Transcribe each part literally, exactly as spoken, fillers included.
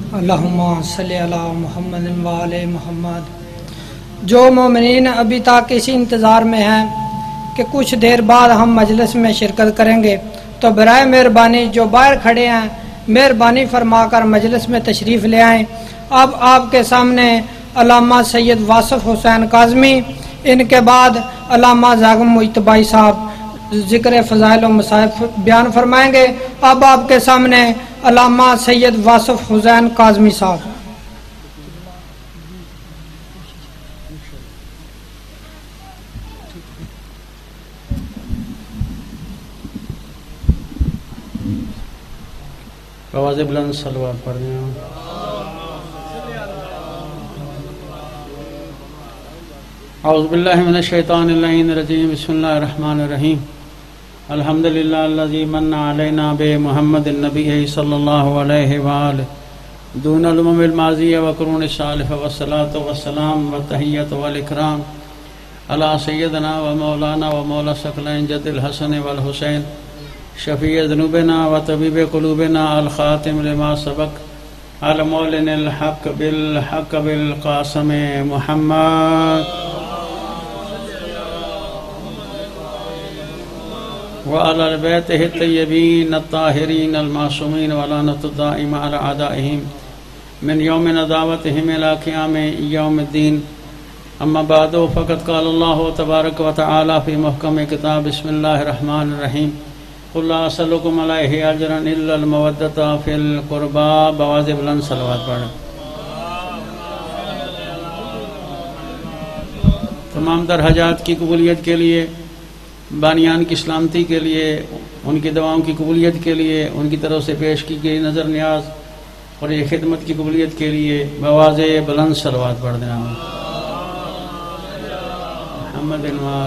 اللہم صلی علی محمد و آل محمد۔ جو مومنین ابھی تک اسی انتظار میں ہیں کہ کچھ دیر بعد ہم مجلس میں شرکت کریں گے تو برائے مہربانی جو باہر کھڑے ہیں مہربانی فرما کر مجلس میں تشریف لے آئیں۔ اب آپ کے سامنے علامہ سید واصف حسین کاظمی، ان کے بعد علامہ زاغم مجتبی صاحب ذکر فضائل و مصائب بیان فرمائیں گے۔ اب آپ کے سامنے علامہ سید واصف حسین کاظمی صاحب۔ آواز بلند صلوات پڑھ دیں۔ اعوذ باللہ من الشیطان اللعین الرجیم، بسم اللہ الرحمن الرحیم۔ الحمدللہ الذی من علینا بمحمد النبی صلی اللہ علیہ وآلہ دون الامم الماضیہ وقرون الصالحہ والصلاة والسلام والتحیۃ والاکرام علی سیدنا و مولانا و مولا ثقلین جد الحسن والحسین شفیع ذنوبنا و طبیب قلوبنا الخاتم لما سبق المعلن الحق بالحق بالقاسم محمد وعلى البيته الطيبين الطاهرين المعصومين ولعنة الدائمة على أعدائهم من يوم نداوتهم إلى قيام يوم الدين. أما بعد فقد قال الله تبارك وتعالى في محكم كتاب بسم الله الرحمن الرحيم قل لا أسألكم عليه أجرا إلا المودة في القربى. بواز بلند صلوات پڑھیں۔ تمام در حاجات کی قبولیت کے لیے، بانیان کی سلامتی کے لیے، ان کی دعاؤں کی قبولیت کے لیے، ان کی طرف سے پیش کی گئی نظر نیاز اور یہ خدمت کی قبولیت کے لیے بواز بلند صلوات پڑھ دینا۔ محمد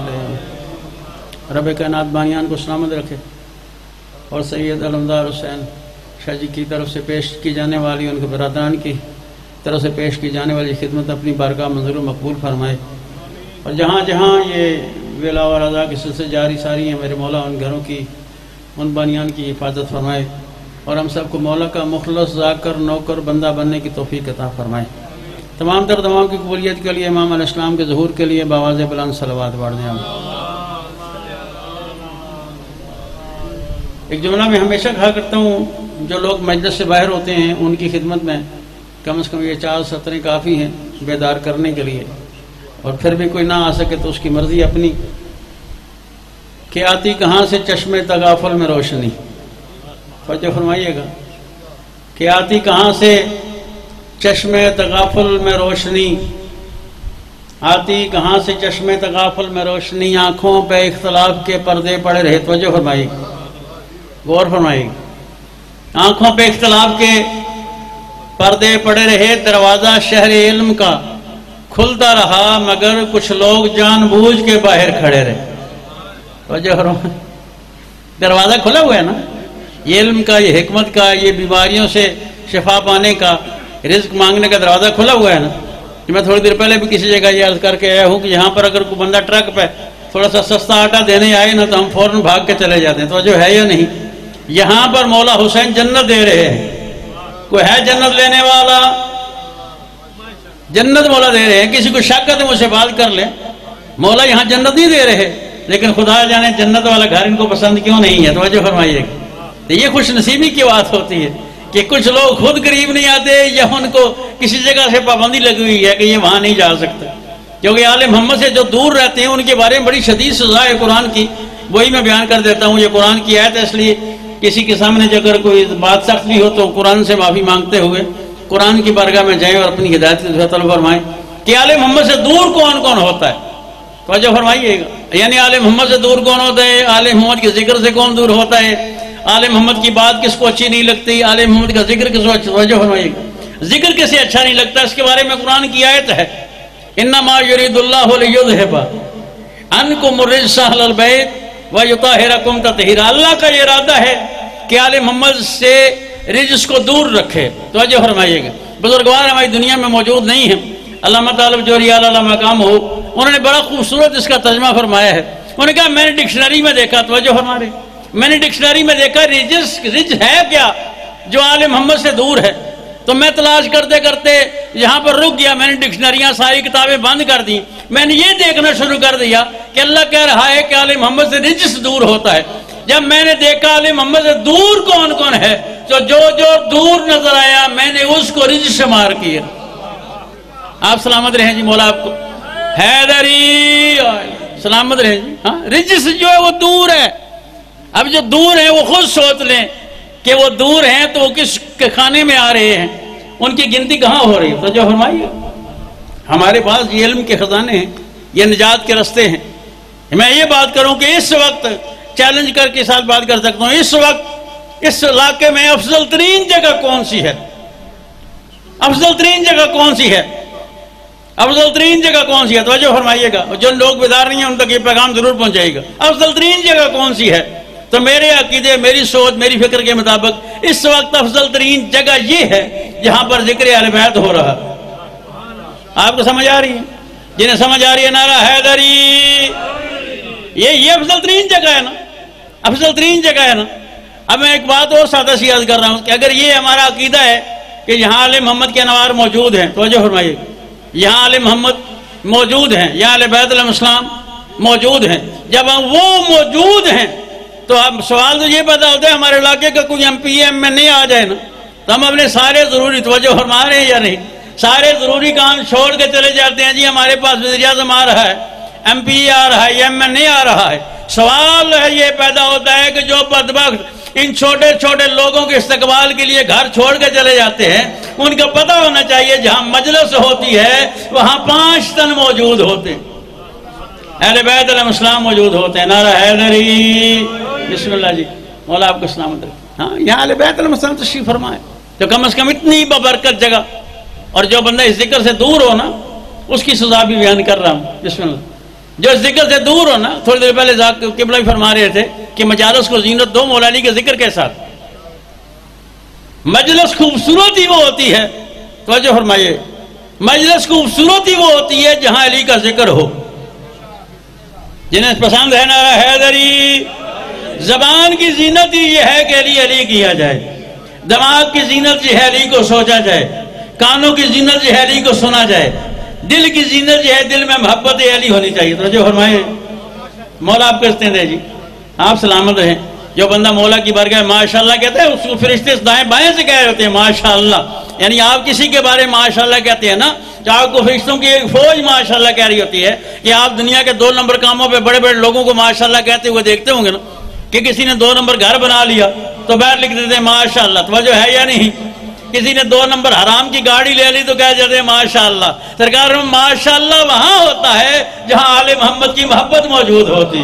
رب کائنات بانیان کو سلامت رکھے اور سید علمدار حسین شاہ جی کی طرف سے پیش کی جانے والی، ان کے برادران کی طرف سے پیش کی جانے والی خدمت اپنی بارگاہ منظور و مقبول فرمائے، اور جہاں جہاں یہ ولا و رضا کی سلسلے جاری ساری ہیں میرے مولا ان گھروں کی، ان بانیان کی حفاظت فرمائے، اور ہم سب کو مولا کا مخلص ذاکر نوکر بندہ بننے کی توفیق عطا فرمائے۔ تمام تر دعاؤں کی قبولیت کے لیے، امام علیہ السلام کے ظہور کے لیے بآواز بلند صلوات پڑھ دیں۔ ایک جملہ میں ہمیشہ کہا کرتا ہوں، جو لوگ مجلس سے باہر ہوتے ہیں ان کی خدمت میں کم از کم یہ چار سطریں کافی ہیں بیدار کرنے کے لیے، اور پھر بھی کوئی نہ آ سکے تو اس کی مرضی اپنی، کہ آتی کہاں سے چشم تغافل میں روشنی، توجہ فرمائیے گا، کہ آتی کہاں سے چشم تغافل میں روشنی، آتی کہاں سے چشم تغافل میں روشنی، آنکھوں پہ اختلاف کے پردے پڑے رہے، توجہ فرمائیے گا، غور فرمائیے گا، آنکھوں پہ اختلاف کے پردے پڑے رہے، دروازہ شہر علم کا کھلتا رہا مگر کچھ لوگ جان بوجھ کے باہر کھڑے رہے۔ دروازہ کھلا ہوا ہے نا، یہ علم کا، یہ حکمت کا، یہ بیماریوں سے شفا پانے کا، رزق مانگنے کا دروازہ کھلا ہوا ہے نا۔ کہ میں تھوڑی دیر پہلے بھی کسی جگہ یہ عرض کر کے آیا ہوں کہ یہاں پر اگر کوئی بندہ ٹرک پہ تھوڑا سا سستا آٹا دینے آئے نا تو ہم فوراً بھاگ کے چلے جاتے ہیں، تو جو ہے یا نہیں، یہاں پر مولا حسین جنت دے رہے ہیں، کوئی ہے جنت لینے والا؟ جنت مولا دے رہے ہیں، کسی کو شک ہے تو مجھ سے بات کر لیں، مولا یہاں جنت نہیں دے رہے، لیکن خدا جانے جنت والا گھر ان کو پسند کیوں نہیں ہے، توجہ فرمائیے گا۔ تو یہ خوش نصیبی کی بات ہوتی ہے کہ کچھ لوگ خود قریب نہیں آتے، یا ان کو کسی جگہ سے پابندی لگی ہوئی ہے کہ یہ وہاں نہیں جا سکتے، کیونکہ آل محمد سے جو دور رہتے ہیں ان کے بارے میں بڑی شدید سزا ہے قرآن کی، وہی میں بیان کر دیتا ہوں۔ یہ قرآن کی آیت ہے، اس لیے کسی کے سامنے اگر کوئی بات سخت بھی ہو تو قرآن سے معافی مانگتے ہوئے قرآن کی بارگاہ میں جائیں اور اپنی ہدایت کی طلب فرمائیں کہ آل محمد سے دور کون کون ہوتا ہے، توجہ فرمائیے گا، یعنی آل محمد سے دور کون ہوتا ہے، آل محمد کے ذکر سے کون دور ہوتا ہے، آل محمد کی بات کس کو اچھی نہیں لگتی، آل محمد کا ذکر کس کو اچھا، توجہ فرمائیے گا، ذکر کسے اچھا نہیں لگتا، اس کے بارے میں قرآن کی آیت ہے، انما یرید اللہ لیذھب عنکم الرجس اہل البیت ویطہرکم تطہیرا، اللہ کا یہ ارادہ ہے کہ آل محمد سے رجس کو دور رکھے، توجہ فرمائیے گا۔ بزرگوار ہماری دنیا میں موجود نہیں ہیں، علامہ طالب جوہری اللہ مقام ہو، انہوں نے بڑا خوبصورت اس کا ترجمہ فرمایا ہے، انہوں نے کہا میں نے ڈکشنری میں دیکھا، توجہ ہمارے میں نے ڈکشنری میں دیکھا رجس رج ہے کیا جو آل محمد سے دور ہے، تو میں تلاش کرتے کرتے یہاں پر رک گیا، میں نے ڈکشنریاں ساری کتابیں بند کر دی، میں نے یہ دیکھنا شروع کر دیا کہ اللہ کہہ رہا ہے کہ آل محمد سے رجس دور ہوتا ہے۔ جب میں نے دیکھا آل محمد سے دور کون کون ہے، تو جو جو دور نظر آیا میں نے اس کو رجس شمار کیا۔ آپ سلامت رہیں جی، مولا آپ کو حیدری سلامت رہیں جی۔ ہاں رجس جو ہے وہ دور ہے۔ اب جو دور ہیں وہ خود سوچ لیں کہ وہ دور ہیں تو وہ کس کھانے میں آ رہے ہیں، ان کی گنتی کہاں ہو رہی ہے؟ تو جو فرمائیے ہمارے پاس یہ علم کے خزانے ہیں، یہ نجات کے رستے ہیں۔ میں یہ بات کروں کہ اس وقت چیلنج کر کے ساتھ بات کر سکتا ہوں، اس وقت اس علاقے میں افضل ترین جگہ کون سی ہے؟ افضل ترین جگہ کون سی ہے؟ افضل ترین جگہ کون سی ہے؟ توجہ فرمائیے گا، جو لوگ بیدار نہیں ہیں ان تک یہ پیغام ضرور پہنچائے گا۔ افضل ترین جگہ کون سی ہے؟ تو میرے عقیدے، میری سوچ، میری فکر کے مطابق اس وقت افضل ترین جگہ یہ ہے جہاں پر ذکر اہل بیت ہو رہا۔ آپ کو سمجھ آ رہی ہے؟ جنہیں سمجھ آ رہی ہے نعرہ حیدری، یہ یہ افضل ترین جگہ ہے نا، افضل ترین جگہ ہے نا۔ اب میں ایک بات اور سادہ سی عرض کر رہا ہوں کہ اگر یہ ہمارا عقیدہ ہے کہ یہاں آل محمد کے انوار موجود ہیں، توجہ فرمائیے، یہاں آل محمد موجود ہیں، یہاں آل بیت علیہ السلام موجود ہیں، جب وہ موجود ہیں تو اب سوال تو یہ پیدا ہوتا ہے ہمارے علاقے کا کوئی ایم پی ایم میں نہیں آ جائے نا، تو ہم اپنے سارے ضروری توجہ فرما رہے ہیں یا نہیں؟ سارے ضروری کام چھوڑ کے چلے جاتے ہیں، جی ہمارے پاس وزیر اعظم آ رہا ہے، ایم پی آ رہا ہے، ایم این اے آ رہا ہے۔ سوال ہے یہ پیدا ہوتا ہے کہ جو بدبخت ان چھوٹے چھوٹے لوگوں کے استقبال کے لیے گھر چھوڑ کے چلے جاتے ہیں، ان کا پتہ ہونا چاہیے جہاں مجلس ہوتی ہے وہاں پانچ تن موجود ہوتے ہیں، اہل بیت علیہ السلام موجود ہوتے ہیں۔ نعرہ حیدری، بسم اللہ جی، مولا آپ کو سلامت رکھے۔ ہاں یہاں اہل بیت علیہ السلام تشریف فرمائے، تو کم از کم اتنی ببرکت جگہ، اور جو بندہ اس ذکر سے دور ہو نا اس کی سزا بھی بیان کر رہا ہوں، بسم اللہ۔ جو اس ذکر سے دور ہو نا، تھوڑی دیر پہلے قبلہ بھی فرما رہے تھے کہ مجالس کو زینت دو مولا علی کے ذکر کے ساتھ۔ مجلس خوبصورتی وہ ہوتی ہے، توجہ فرمائیے، مجلس خوبصورتی وہ ہوتی ہے جہاں علی کا ذکر ہو۔ جنہیں پسند ہے نعرہ حیدری، زبان کی زینت ہی یہ ہے کہ علی علی کیا جائے، دماغ کی زینت یہ ہے علی کو سوچا جائے، کانوں کی زینت یہ ہے علی کو سنا جائے، دل کی زینت یہ ہے دل میں محبت علی ہونی چاہیے۔ تو جو فرمائے مولا آپ کرتے ہیں جی، آپ سلامت رہیں۔ جو بندہ مولا کی بارگاہ ماشاءاللہ کہتا ہے اس کو فرشتے دائیں بائیں سے کہہ رہے ہوتے ہیں ماشاءاللہ، یعنی آپ کسی کے بارے میں ماشاءاللہ کہتے ہیں نا، تو آپ کو فرشتوں کی ایک فوج ماشاءاللہ کہہ رہی ہوتی ہے کہ آپ دنیا کے دو نمبر کاموں پہ بڑے بڑے لوگوں کو ماشاءاللہ کہتے ہوئے دیکھتے ہوں گے نا، کہ کسی نے دو نمبر گھر بنا لیا تو باہر لکھ دیتے ہیں ماشاءاللہ، توجہ ہے یا نہیں؟ کسی نے دو نمبر حرام کی گاڑی لے لی تو کہہ جاتے ہیں ماشاءاللہ۔ سرکار ماشاءاللہ وہاں ہوتا ہے جہاں آل محمد کی محبت موجود ہوتی۔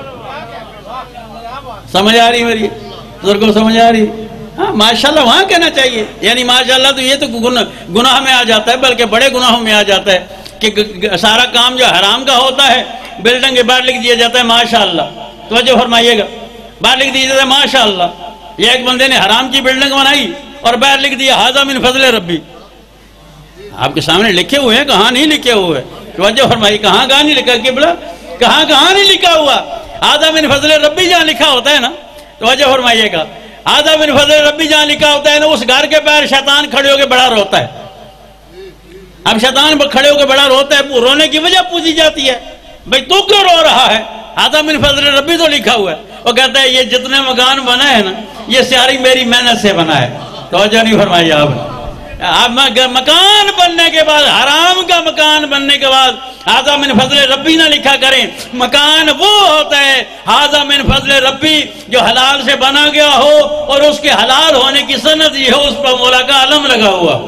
سمجھ آ رہی میری بزرگوں، سمجھ آ رہی؟ ہاں ماشاءاللہ وہاں کہنا چاہیے، یعنی ماشاءاللہ تو یہ تو گناہ میں آ جاتا ہے، بلکہ بڑے گناہوں میں آ جاتا ہے کہ سارا کام جو حرام کا ہوتا ہے بلڈنگ کے باہر لکھ دیا جاتا ہے ماشاءاللہ۔ توجہ فرمائیے گا، باہر لکھ دیا جاتا ہے ماشاءاللہ۔ یہ ایک بندے نے حرام کی بلڈنگ بنائی اور باہر لکھ دیا ھذا من فضل ربی۔ آپ کے سامنے لکھے ہوئے ہیں، کہاں نہیں لکھے ہوئے؟ توجہ فرمائی، کہاں کہاں نہیں لکھا قبلہ، کہاں کہاں نہیں لکھا ہوا؟ ھذا من فضل ربی جہاں لکھا ہوتا ہے نا، توجہ فرمائیے گا، ھذا من فضل ربی جہاں لکھا ہوتا ہے نا، اس گھر کے باہر شیطان کھڑے ہو کے بڑا روتا ہے۔ اب شیطان کھڑے ہو کے بڑا روتا ہے، رونے کی وجہ پوچھی جاتی ہے، بھئی تو کیوں رو رہا ہے؟ ھذا من فضل ربی تو لکھا ہوا ہے۔ وہ کہتا ہے یہ جتنے مکان بنا ہے نا یہ ساری میری محنت سے بنا ہے۔ توجہ نہیں فرمائی آپ نے؟ اب مکان بننے کے بعد، حرام کا مکان بننے کے بعد ھذا من فضل ربی نہ لکھا کریں۔ مکان وہ ہوتا ہے ھذا من فضل ربی جو حلال سے بنا گیا ہو اور اس کے حلال ہونے کی سند یہ ہو، اس پر مولا کا علم لگا ہوا۔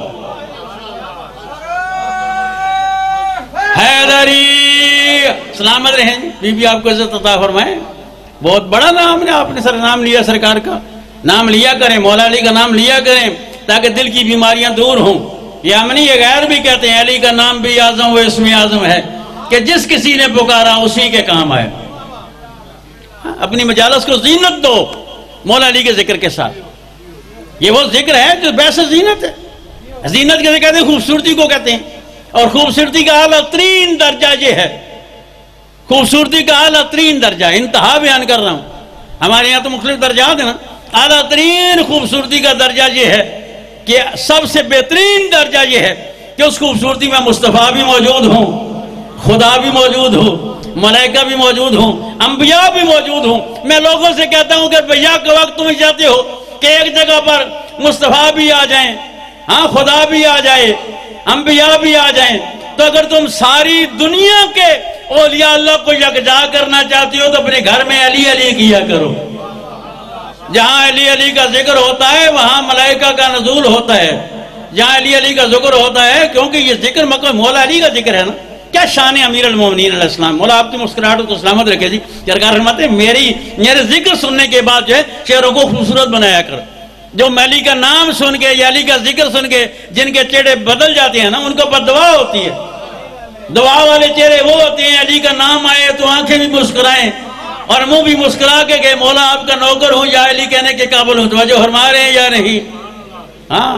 حیدری سلامت رہیں، بی بی آپ کو عزت عطا فرمائے۔ بہت بڑا نام نے آپ نے سر نام لیا، سرکار کا نام لیا کریں، مولا علی کا نام لیا کریں تاکہ دل کی بیماریاں دور ہوں۔ یہ امنی یہ غیر بھی کہتے ہیں علی کا نام بھی اعظم و اسم اعظم ہے کہ جس کسی نے پکارا اسی کے کام آئے۔ اپنی مجالس کو زینت دو مولا علی کے ذکر کے ساتھ۔ یہ وہ ذکر ہے جو بیسے زینت ہے۔ زینت کے کہتے ہیں خوبصورتی کو کہتے ہیں، اور خوبصورتی کا اعلیٰ ترین درجہ یہ ہے، خوبصورتی کا اعلیٰ ترین درجہ، انتہا بیان کر رہا ہوں، ہمارے یہاں تو مختلف درجات ہیں نا، اعلیٰ ترین خوبصورتی کا درجہ یہ ہے کہ سب سے بہترین درجہ یہ ہے کہ اس خوبصورتی میں مصطفیٰ بھی موجود ہوں، خدا بھی موجود ہو، ملائکہ بھی موجود ہوں، انبیاء بھی موجود ہوں۔ میں لوگوں سے کہتا ہوں کہ بھیا کے وقت تم چاہتے ہو کہ ایک جگہ پر مصطفیٰ بھی آ جائیں، ہاں خدا بھی آ جائے، انبیاء بھی آ جائیں، تو اگر تم ساری دنیا کے اولیاء اللہ کو یکجا کرنا چاہتی ہو تو اپنے گھر میں علی علی کیا کرو۔ جہاں علی علی کا ذکر ہوتا ہے وہاں ملائکہ کا نزول ہوتا ہے، جہاں علی علی کا ذکر ہوتا ہے، کیونکہ یہ ذکر مکہ مولا علی کا ذکر ہے نا۔ کیا شان ہے امیر المومنین علیہ السلام، مولا آپ کی مسکراہٹ کو سلامت رکھے جی۔ سرکار فرماتے ہیں میری میرے ذکر سننے کے بعد جو ہے چہروں کو خوبصورت بنایا کر۔ جو علی کا نام سن کے یا علی کا ذکر سن کے جن کے چہرے بدل جاتے ہیں نا، ان کو بد دعا ہوتی ہے۔ دعا والے چہرے وہ ہوتے ہیں علی کا نام آئے تو آنکھیں بھی مسکرائیں اور منہ بھی مسکرا کے کہ مولا آپ کا نوکر ہوں یا علی کہنے کے قابل ہوں۔ توجہ فرما رہے ہیں یا نہیں؟ ہاں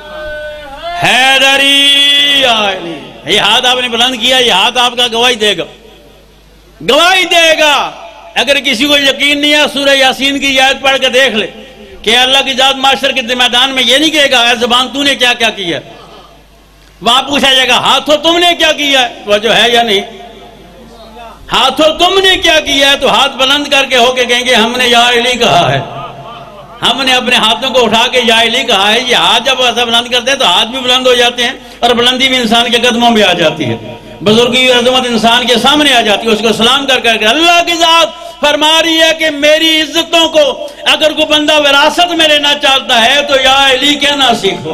حیدری علی، یہ ہاتھ آپ نے بلند کیا، یہ ہاتھ آپ کا گواہی دے گا، گواہی دے گا۔ اگر کسی کو یقین نہیں ہے سورہ یاسین کی آیت پڑھ کے دیکھ لے کہ اللہ کی ذات معاشر کے میدان میں یہ نہیں کہے گا اے زبان تو نے کیا کیا کیا، وہاں پوچھا جائے گا ہاتھوں تم نے کیا کیا ہے، وہ جو ہے یا نہیں، ہاتھوں تم نے کیا کیا ہے، تو ہاتھ بلند کر کے ہو کے کہیں گے ہم نے یا علی کہا ہے، ہم نے اپنے ہاتھوں کو اٹھا کے یا علی کہا ہے۔ یہ ہاتھ جب ایسا بلند کرتے ہیں تو ہاتھ بھی بلند ہو جاتے ہیں اور بلندی بھی انسان کے قدموں میں آ جاتی ہے، بزرگی عظمت انسان کے سامنے آ جاتی ہے، اس کو سلام کر کر کے۔ اللہ کی ذات فرما رہی ہے کہ میری عزتوں کو اگر کوئی بندہ وراثت میں لینا چاہتا ہے تو یا علی کہنا سیکھو۔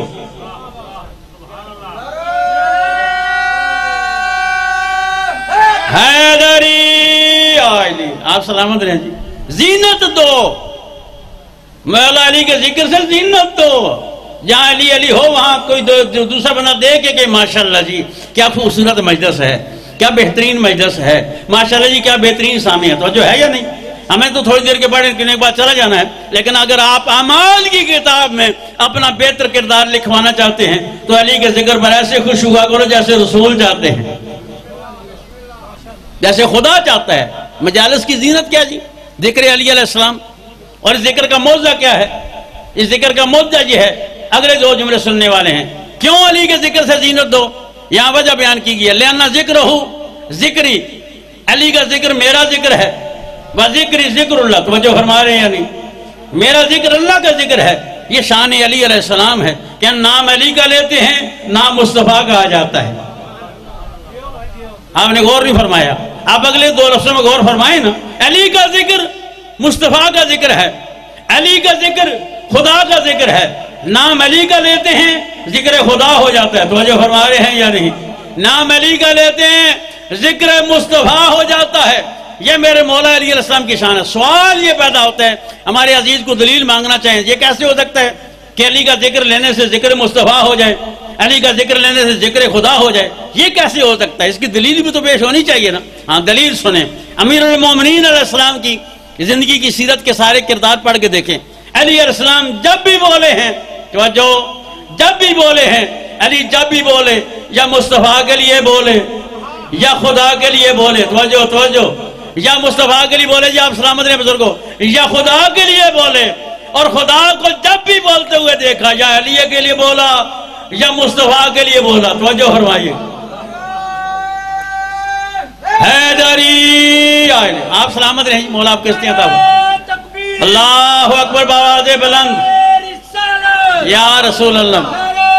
حیدری علی، آپ سلامت رہیں جی۔ زینت دو، مولا علی کے ذکر سے زینت دو۔ جہاں علی علی ہو وہاں کوئی دوسرا بندہ دیکھے کہ ماشاءاللہ جی کیا خوبصورت مجلس ہے، کیا بہترین مجلس ہے، ماشاءاللہ جی کیا بہترین سامع ہے۔ تو جو ہے یا نہیں؟ ہمیں تو تھوڑی دیر کے بعد کے بعد چلا جانا ہے، لیکن اگر آپ اعمال کی کتاب میں اپنا بہتر کردار لکھوانا چاہتے ہیں تو علی کے ذکر پر ایسے خوش ہوا کرو جیسے رسول چاہتے ہیں، جیسے خدا چاہتا ہے۔ مجالس کی زینت کیا جی؟ ذکر علی علیہ السلام۔ اور اس ذکر کا موضوع کیا ہے؟ اس ذکر کا موضوع یہ ہے، اگلے دو جملے سننے والے ہیں، کیوں علی کے ذکر سے زینت دو؟ یہاں وجہ بیان کی گئی ہے، لأن ذکر ہو ذکری، علی کا ذکر میرا ذکر ہے، وذکری ذکر اللہ۔ توجہ فرما رہے ہیں یعنی میرا ذکر اللہ کا ذکر ہے۔ یہ شان علی علیہ السلام ہے کہ نام علی کا لیتے ہیں، نام مصطفیٰ کا آ جاتا ہے۔ آپ نے غور نہیں فرمایا، آپ اگلے دو لفظوں میں غور فرمائیں نا۔ علی کا ذکر مصطفیٰ کا ذکر ہے، علی کا ذکر خدا کا ذکر ہے۔ نام علی کا لیتے ہیں ذکر خدا ہو جاتا ہے۔ توجہ فرما رہے ہیں یا نہیں؟ نام علی کا لیتے ہیں ذکر مصطفیٰ ہو جاتا ہے۔ یہ میرے مولا علی علیہ السلام کی شان ہے۔ سوال یہ پیدا ہوتا ہے، ہمارے عزیز کو دلیل مانگنا چاہیں، یہ کیسے ہو سکتا ہے کہ علی کا ذکر لینے سے ذکر مصطفیٰ ہو جائے، علی کا ذکر لینے سے ذکر خدا ہو جائے؟ یہ کیسے ہو سکتا ہے؟ اس کی دلیل بھی تو پیش ہونی چاہیے نا۔ ہاں دلیل سنیں، امیر المومنین علیہ السلام کی زندگی کی سیرت کے سارے کردار پڑھ کے دیکھیں۔ علی علیہ السلام جب بھی بولے ہیں، جو جب بھی بولے ہیں، علی جب بھی بولے یا مصطفیٰ کے لیے بولے یا خدا کے لیے بولے، توجہ توجہ، یا مصطفیٰ کے لیے بولے، یا آپ سلامت رہیں بزرگوں، یا خدا کے لیے بولے، اور خدا کو جب بھی بولتے ہوئے دیکھا، یا علی کے لیے بولا یا مصطفیٰ کے لیے بولا۔ توجہ فرمائیے، حیدری علی، آپ سلامت رہیں، مولا آپ کس عطا ہو۔ اللہ اکبر بآواز بلند، یا رسول اللہ،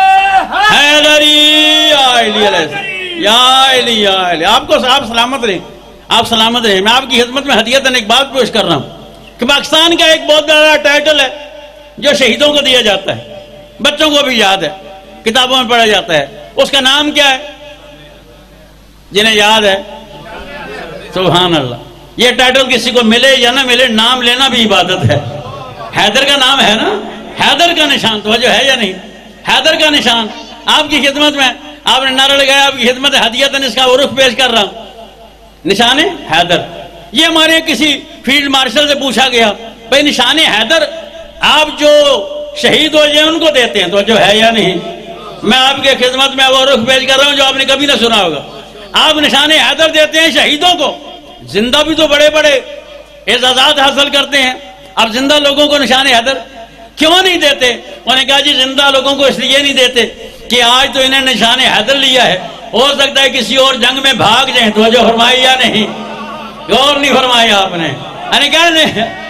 حیدری علی علیہ السلام، یا علی یا علی۔ آپ کو آپ سلامت رہیں، آپ سلامت رہیں۔ میں آپ کی خدمت میں ہدیتاً ایک بات پیش کر رہا ہوں کہ پاکستان کا ایک بہت بڑا ٹائٹل ہے جو شہیدوں کو دیا جاتا ہے، بچوں کو بھی یاد ہے، کتابوں میں پڑھا جاتا ہے، اس کا نام کیا ہے؟ جنہیں یاد ہے سبحان اللہ۔ یہ ٹائٹل کسی کو ملے یا نہ ملے، نام لینا بھی عبادت ہے۔ حیدر کا نام ہے نا، حیدر کا نشان، توجہ ہے یا نہیں؟ حیدر کا نشان آپ کی خدمت میں، آپ نے نعرہ لگایا، آپ کی خدمت ہدیتاً اس کا عرف پیش کر رہا ہوں، نشان حیدر۔ یہ ہمارے کسی فیلڈ مارشل سے پوچھا گیا، بھئی نشان حیدر آپ جو شہید ہو جائے ان کو دیتے ہیں، توجہ ہے یا نہیں؟ میں آپ کے خدمت میں وہ عرف پیش کر رہا ہوں جو آپ نے کبھی نہ سنا ہوگا۔ آپ نشان حیدر دیتے ہیں شہیدوں کو، زندہ بھی تو بڑے بڑے اعزازات حاصل کرتے ہیں، آپ زندہ لوگوں کو نشان حیدر۔ کیوں نہیں دیتے؟ انہوں نے کہا جی زندہ لوگوں کو اس لیے نہیں دیتے کہ آج تو انہیں نشان حیدر لیا ہے، ہو سکتا ہے کسی اور جنگ میں بھاگ جائیں۔ توجہ فرمائی یا نہیں؟ غور نہیں فرمایا آپ نے؟ یعنی کہنے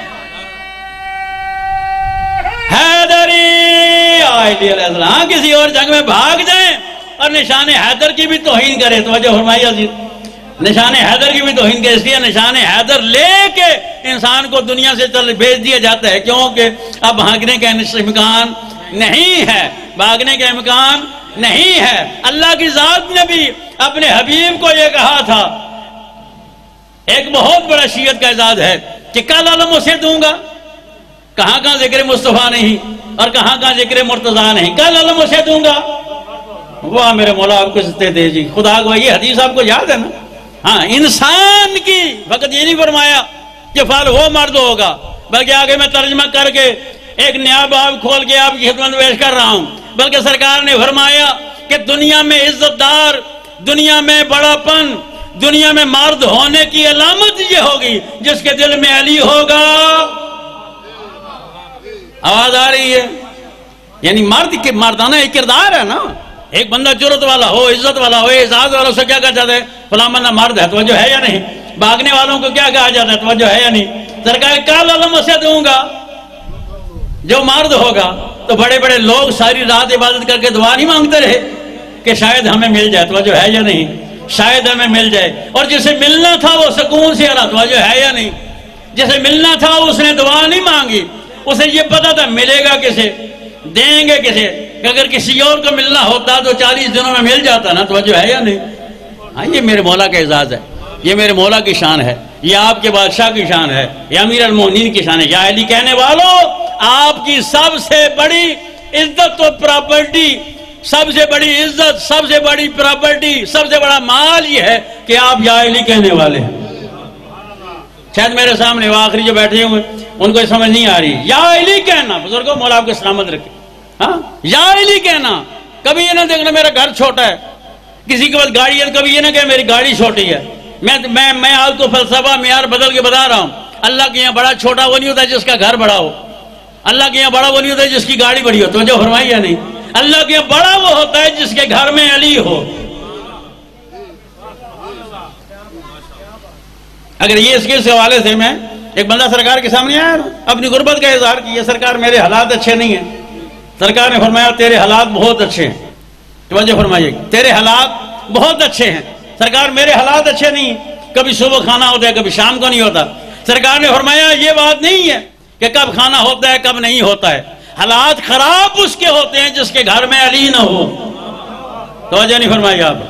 حیدری علیہ السلام کسی اور جنگ میں بھاگ جائیں اور نشان حیدر کی بھی توہین کرے۔ توجہ فرمائی عزیز، نشان حیدر کی بھی توہین کرے، اس لیے نشان حیدر لے کے انسان کو دنیا سے چل بھیج دیا جاتا ہے، کیونکہ اب بھاگنے کا امکان نہیں ہے، بھاگنے کا امکان نہیں ہے۔ اللہ کی ذات نے بھی اپنے حبیب کو یہ کہا تھا، ایک بہت بڑا شیعت کا اعزاز ہے کہ کل علم اسے دوں گا، کہاں کہاں ذکر مصطفیٰ نہیں اور کہاں کہاں ذکر مرتضیٰ نہیں، کل علم اسے دوں گا۔ واہ میرے مولا آپ کو عزتیں دے جی، خدا کو یہ حدیث آپ کو یاد ہے نا؟ ہاں، انسان کی فقط یہ نہیں فرمایا کہ فال وہ مرد ہوگا، بلکہ آگے میں ترجمہ کر کے ایک نیا باب کھول کے آپ کی خدمت پیش کر رہا ہوں، بلکہ سرکار نے فرمایا کہ دنیا میں عزت دار، دنیا میں بڑا پن، دنیا میں مرد ہونے کی علامت یہ ہوگی جس کے دل میں علی ہوگا۔ آواز آ رہی ہے؟ یعنی مرد کے مردانہ ایک کردار ہے نا، ایک بندہ جرت والا ہو، عزت والا ہو، اعزاز والا، اسے کیا کہا جاتا ہے؟ فلاں بندہ مرد ہے۔ توجہ ہے یا نہیں؟ بھاگنے والوں کو کیا کہا جاتا ہے؟ توجہ ہے یا نہیں؟ سرکار کال علم اسے دوں گا جو مرد ہوگا۔ تو بڑے بڑے لوگ ساری رات عبادت کر کے دعا نہیں مانگتے رہے کہ شاید ہمیں مل جائے؟ توجہ ہے یا نہیں؟ شاید ہمیں مل جائے، اور جسے ملنا تھا وہ سکون سے رہا۔ توجہ ہے یا نہیں؟ جسے ملنا تھا اس نے دعا نہیں مانگی، اسے یہ پتا تھا ملے گا کسے، دیں گے کسے، کہ اگر کسی اور کو ملنا ہوتا تو چالیس دنوں میں مل جاتا نا۔ توجہ ہے یا نہیں؟ ہاں، یہ میرے مولا کا اعزاز ہے، یہ میرے مولا کی شان ہے، یہ آپ کے بادشاہ کی شان ہے، یہ امیر المومنین کی شان ہے۔ یا علی کہنے والوں، آپ کی سب سے بڑی عزت و پراپرٹی، سب سے بڑی عزت، سب سے بڑی پراپرٹی، سب سے بڑا مال یہ ہے کہ آپ یا علی کہنے والے ہیں۔ شاید میرے سامنے وہ آخری جو بیٹھے ہوئے ان کو یہ سمجھ نہیں آ رہی، یا علی کہنا، بزرگوں مولا آپ کو سلامت رکھے، ہاں، یا علی کہنا۔ کبھی یہ نہ دیکھنا میرا گھر چھوٹا ہے، کسی کے پاس گاڑی ہے، کبھی یہ نہ کہ میری گاڑی چھوٹی ہے۔ میں میں میں آج تو فلسفہ معیار بدل کے بتا رہا ہوں۔ اللہ کے یہاں بڑا چھوٹا وہ نہیں ہوتا جس کا گھر بڑا ہو، اللہ کے یہاں بڑا وہ نہیں ہوتا جس کی گاڑی بڑی ہو۔ توجہ فرمائی یا نہیں؟ اللہ کے یہاں بڑا وہ ہوتا ہے جس کے گھر میں علی ہو۔ اگر یہ اس کے حوالے سے میں ایک بندہ سرکار کے سامنے آیا اپنی غربت کا اظہار کیا، سرکار میرے حالات اچھے نہیں ہیں۔ سرکار نے فرمایا تیرے حالات بہت اچھے ہیں۔ توجہ فرمائیے، تیرے حالات بہت اچھے ہیں۔ سرکار میرے حالات اچھے نہیں ہیں، کبھی صبح کھانا ہوتا ہے کبھی شام کو نہیں ہوتا۔ سرکار نے فرمایا یہ بات نہیں ہے کہ کب کھانا ہوتا ہے کب نہیں ہوتا ہے، حالات خراب اس کے ہوتے ہیں جس کے گھر میں علی نہ ہو۔ توجہ نہیں فرمائی آپ؟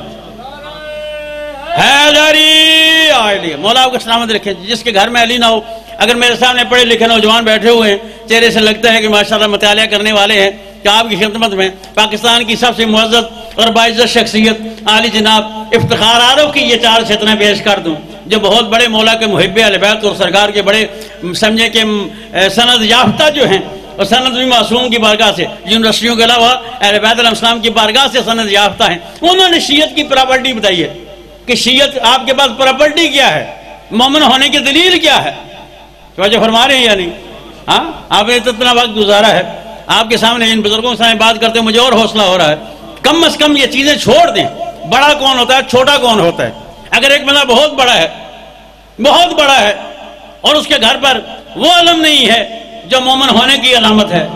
حیدری علی، مولا آپ کو سلامت رکھیں، جس کے گھر میں علی نہ ہو۔ اگر میرے سامنے پڑھے لکھے نوجوان بیٹھے ہوئے ہیں، چہرے سے لگتا ہے کہ ماشاءاللہ مطالعہ کرنے والے ہیں، کہ آپ کی خدمت میں پاکستان کی سب سے معزز اور باعزت شخصیت عالی جناب افتخار عارف کی یہ چار شطریں پیش کر دوں، جو بہت بڑے مولا کے محب اہل بیت اور سرکار کے بڑے سمجھے کہ سند یافتہ جو ہیں، اور سند بھی معصوم کی بارگاہ سے، یونیورسٹیوں کے علاوہ اہل بیت علیہ السلام کی بارگاہ سے سند یافتہ ہیں، انہوں نے شیعت کی پراپرٹی بتائی ہے کہ شیعت آپ کے پاس پراپرٹی کیا ہے، مومن ہونے کی دلیل کیا ہے۔ توجہ فرما رہے ہیں یا نہیں؟ ہاں، آپ نے اتنا وقت گزارا ہے، آپ کے سامنے ان بزرگوں کے سامنے بات کرتے مجھے اور حوصلہ ہو رہا ہے۔ کم از کم یہ چیزیں چھوڑ دیں، بڑا کون ہوتا ہے چھوٹا کون ہوتا ہے۔ اگر ایک بندہ بہت بڑا ہے، بہت بڑا ہے، اور اس کے گھر پر وہ علم نہیں ہے جو مومن ہونے کی علامت ہے،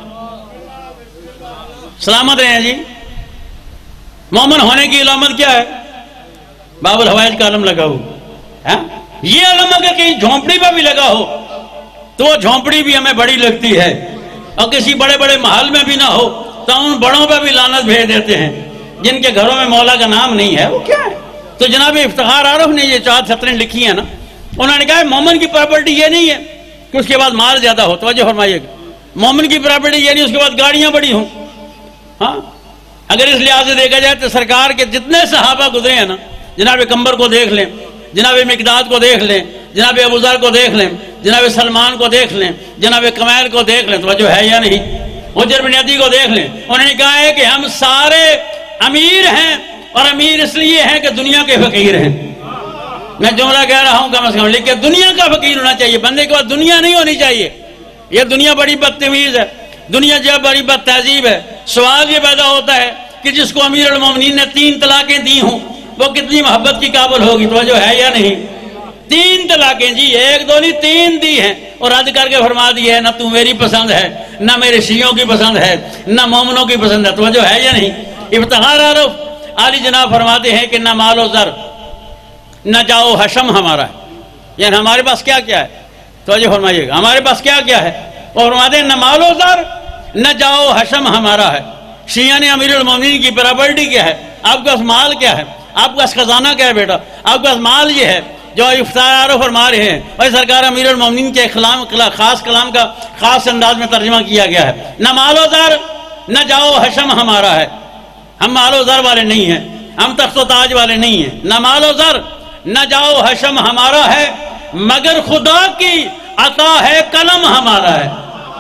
سلامت رہے ہیں جی، مومن ہونے کی علامت کیا ہے؟ باب الحوائج کا علم لگا ہو، یہ علم اگر کہیں جھونپڑی پہ بھی لگا ہو تو وہ جھونپڑی بھی ہمیں بڑی لگتی ہے، اور کسی بڑے بڑے محل میں بھی نہ ہو تو ان بڑوں پہ بھی لعنت بھیج دیتے ہیں جن کے گھروں میں مولا کا نام نہیں ہے۔ وہ کیا ہے؟ تو جناب افتخار عارف نے یہ چار سطریں لکھی ہیں نا، انہوں نے کہا مومن کی پراپرٹی یہ نہیں ہے کہ اس کے بعد مال زیادہ ہو۔ توجہ فرمائیے، مومن کی پراپرٹی یہ نہیں اس کے بعد گاڑیاں بڑی ہوں۔ ہاں، اگر اس لحاظ سے دیکھا جائے تو سرکار کے جتنے صحابہ گزرے ہیں نا، جناب کمبر کو دیکھ لیں، جناب مقداد کو دیکھ لیں، جناب ابو ذر کو دیکھ لیں، جناب سلمان کو دیکھ لیں، جناب کمیل کو دیکھ لیں، توجہ ہے یا نہیں؟ حجر بن عدی کو دیکھ لیں، انہوں نے کہا ہے کہ ہم سارے امیر ہیں، اور امیر اس لیے ہیں کہ دنیا کے فقیر ہیں۔ میں جملہ کہہ رہا ہوں کم از کم، لیکن دنیا کا فقیر ہونا چاہیے، بندے کے پاس دنیا نہیں ہونی چاہیے۔ یہ دنیا بڑی بدتمیز ہے، دنیا جو بڑی بد تہذیب ہے. سوال یہ پیدا ہوتا ہے کہ جس کو امیر المومنین نے تین طلاقیں دی ہوں وہ کتنی محبت کی قابل ہوگی؟ توجہ ہے یا نہیں؟ تین طلاقیں جی، ایک دو نہیں تین دی ہیں، اور رد کر کے فرما دی ہے نہ تو میری پسند ہے، نہ میرے شیعوں کی پسند ہے، نہ مومنوں کی پسند ہے. توجہ ہے یا نہیں؟ افتخار عرف عالی جناب فرماتے ہیں کہ نہ مال و زر نہ جاؤ حشم ہمارا ہے. یعنی ہمارے پاس کیا کیا ہے؟ توجہ فرمائیے گا، ہمارے پاس کیا کیا ہے؟ اور فرماتے ہیں نہ مال و زر نہ جاؤ حشم ہمارا ہے. شیعہ نے امیر المومنین کی پراپرٹی کیا ہے؟ آپ کے پاس مال کیا ہے؟ آپ کے پاس خزانہ کیا ہے بیٹا؟ آپ کے پاس مال یہ ہے جو افتخار فرما رہے ہیں. اور سرکار امیر المومنین کے کلام خاص کلام کا خاص انداز میں ترجمہ کیا گیا ہے. نہ مال و زر نہ جاؤ حشم ہمارا ہے. ہم مال و زر والے نہیں ہیں، ہم تخت و تاج والے نہیں ہیں. نہ مال و زر نہ جاؤ حشم ہمارا ہے، مگر خدا کی عطا ہے قلم ہمارا ہے.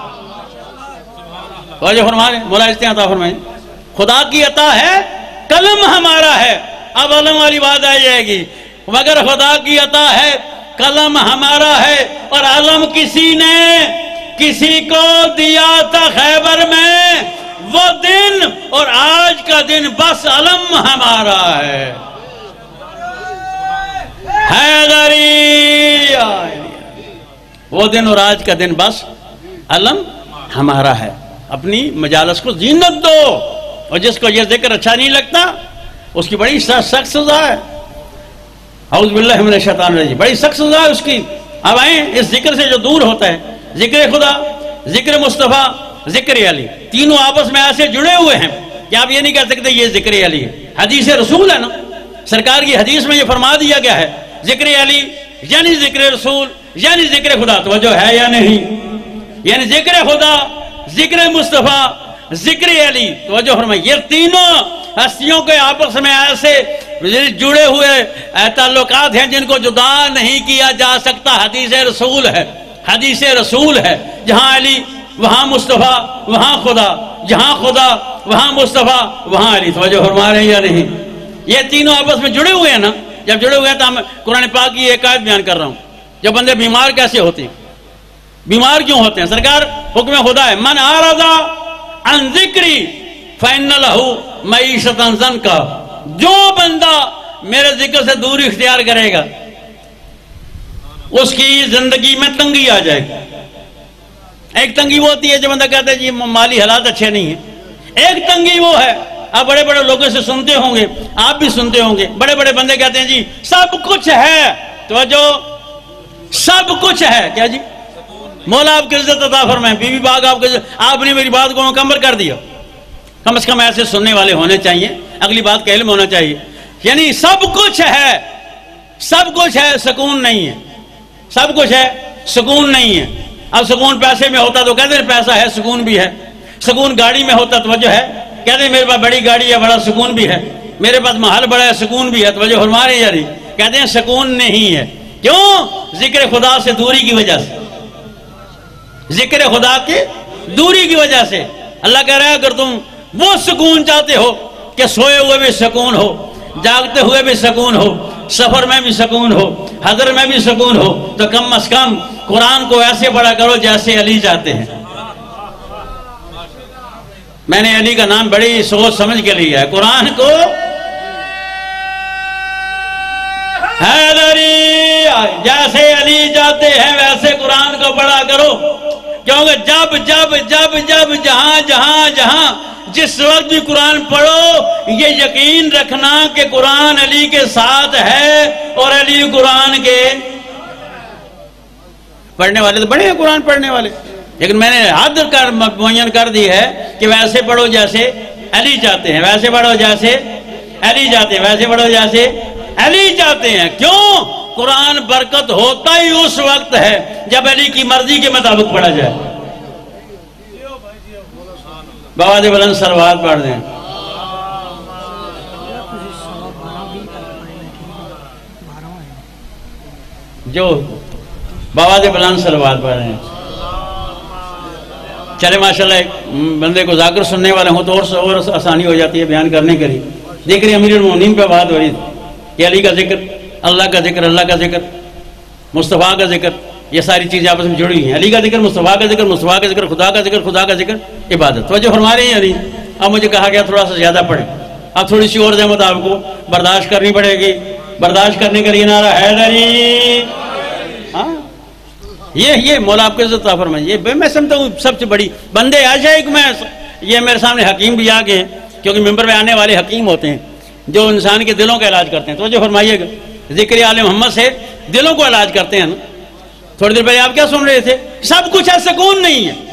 واجہ فرما رہے ہیں، مولا اس نے عطا فرمائیں، خدا کی عطا ہے قلم ہمارا ہے. اب علم والی بات آ جائے گی، مگر خدا کی عطا ہے قلم ہمارا ہے. اور علم کسی نے کسی کو دیا تھا خیبر میں، وہ دن اور آج کا دن بس علم ہمارا ہے. حیدری وہ دن اور آج کا دن بس علم ہمارا ہے. اپنی مجالس کو زینت دو، اور جس کو یہ ذکر اچھا نہیں لگتا اس کی بڑی سخت سزا ہے. اعوذ باللہ من الشیطان الرجیم، بڑی سخت سزا ہے اس کی. اب آئیں اس ذکر سے جو دور ہوتا ہے، ذکر خدا، ذکر مصطفیٰ، ذکر علی، تینوں آپس میں ایسے جڑے ہوئے ہیں کہ آپ یہ نہیں کہہ سکتے یہ ذکر علی ہے. حدیث رسول ہے نا، سرکار کی حدیث میں یہ فرما دیا گیا ہے ذکر علی یعنی ذکر رسول یعنی ذکر خدا. توجہ ہے یا نہیں؟ یعنی ذکر خدا، ذکر مصطفیٰ، ذکر علی. توجہ فرمائیں، یہ تینوں ہستیوں کے آپس میں ایسے جڑے ہوئے تعلقات ہیں جن کو جدا نہیں کیا جا سکتا. حدیث رسول ہے، حدیث رسول ہے. جہاں علی وہاں مصطفیٰ وہاں خدا، جہاں خدا وہاں مصطفیٰ وہاں علی. توجہ فرما رہے ہیں یا نہیں؟ یہ تینوں آپس میں جڑے ہوئے ہیں نا. جب جڑے ہوئے ہیں تو ہم قرآن پاک کی ایک آیت بیان کر رہا ہوں. جب بندے بیمار کیسے ہوتے ہیں، بیمار کیوں ہوتے ہیں؟ سرکار حکم خدا ہے، من اعرض عن ذکری فإن لہ معیشۃ ضنکا. جو بندہ میرے ذکر سے دوری اختیار کرے گا اس کی زندگی میں تنگی آ جائے گی. ایک تنگی وہ ہوتی ہے جب بندہ کہتا ہے جی مالی حالات اچھے نہیں ہیں. ایک تنگی وہ ہے، آپ بڑے بڑے لوگوں سے سنتے ہوں گے، آپ بھی سنتے ہوں گے، بڑے بڑے بندے کہتے ہیں جی سب کچھ ہے. تو جو سب کچھ ہے کیا جی؟ مولا آپ کی عزت عطا فرمائیں، بی بی باغ آپ کی عزت. آپ نے میری بات کو مکمل کر دیا. کم از کم ایسے سننے والے ہونے چاہیے، اگلی بات کا علم ہونا چاہیے. یعنی سب کچھ ہے، سب کچھ ہے، سکون نہیں ہے. سب کچھ ہے، سکون نہیں ہے. اب سکون پیسے میں ہوتا تو کہتے ہیں پیسہ ہے سکون بھی ہے. سکون گاڑی میں ہوتا توجہ ہے، کہتے ہیں میرے پاس بڑی گاڑی ہے بڑا سکون بھی ہے. میرے پاس محل بڑا ہے سکون بھی ہے. توجہ فرما رہے ہیں یاری؟ کہتے ہیں سکون نہیں ہے. کیوں؟ ذکر خدا سے دوری کی وجہ سے، ذکر خدا کی دوری کی وجہ سے. اللہ کہہ رہا ہے اگر تم وہ سکون چاہتے ہو کہ سوئے ہوئے بھی سکون ہو، جاگتے ہوئے بھی سکون ہو، سفر میں بھی سکون ہو، حضر میں بھی سکون ہو، تو کم از کم قرآن کو ایسے پڑھا کرو جیسے علی چاہتے ہیں. میں نے علی کا نام بڑی سوچ سمجھ کے لیا ہے. قرآن کو حیدری جیسے علی چاہتے ہیں ویسے قرآن کو پڑھا کرو. کیونکہ جب جب جب جب جہاں جہاں جہاں جس وقت بھی قرآن پڑھو یہ یقین رکھنا کہ قرآن علی کے ساتھ ہے اور علی قرآن کے پڑھنے والے. تو بڑے ہیں قرآن پڑھنے والے، لیکن میں نے حد کر معین کر دی ہے کہ ویسے پڑھو جیسے علی چاہتے ہیں، ویسے پڑھو جیسے علی چاہتے ہیں، ویسے پڑھو جیسے علی چاہتے ہیں. کیوں؟ قرآن برکت ہوتا ہی اس وقت ہے جب علی کی مرضی کے مطابق پڑھا جائے. بابا دے بلند سلوات پڑھ دیں. جو بابا دے بلند سلوات پڑھ رہے ہیں. چلے ماشاءاللہ ایک بندے کو ذاکر سننے والے ہوں تو اور آسانی ہو جاتی ہے بیان کرنے کے لیے. دیکھ رہے امیر المومنین پہ بات ہو رہی تھی کہ علی کا ذکر، اللہ کا ذکر، اللہ کا ذکر، مصطفیٰ کا ذکر. یہ ساری چیزیں آپس میں جڑی ہیں. علی کا ذکر، مصطفیٰ کا ذکر، مصطفیٰ کا ذکر، خدا کا ذکر، خدا کا ذکر، عبادت. توجہ فرما رہے ہیں یعنی اب مجھے کہا گیا تھوڑا سا زیادہ پڑھیں. اب تھوڑی سی اور زحمت آپ کو برداشت کرنی پڑے گی. برداشت کرنے کے لیے نعرہ حیدری. ہاں یہ یہ مولا آپ کو عزت عطا فرمائے. یہ میں سمجھتا ہوں سب سے بڑی بندے عاشق میں. یہ میرے سامنے حکیم بھی آ گئے ہیں، کیونکہ ممبر پہ آنے والے حکیم ہوتے ہیں جو انسان کے دلوں کا علاج کرتے ہیں. توجہ فرمائیے گا، ذکر آل محمد سے دلوں کو علاج کرتے ہیں نا. تھوڑی دیر پہلے آپ کیا سن رہے تھے؟ سب کچھ ہے، سکون نہیں ہے.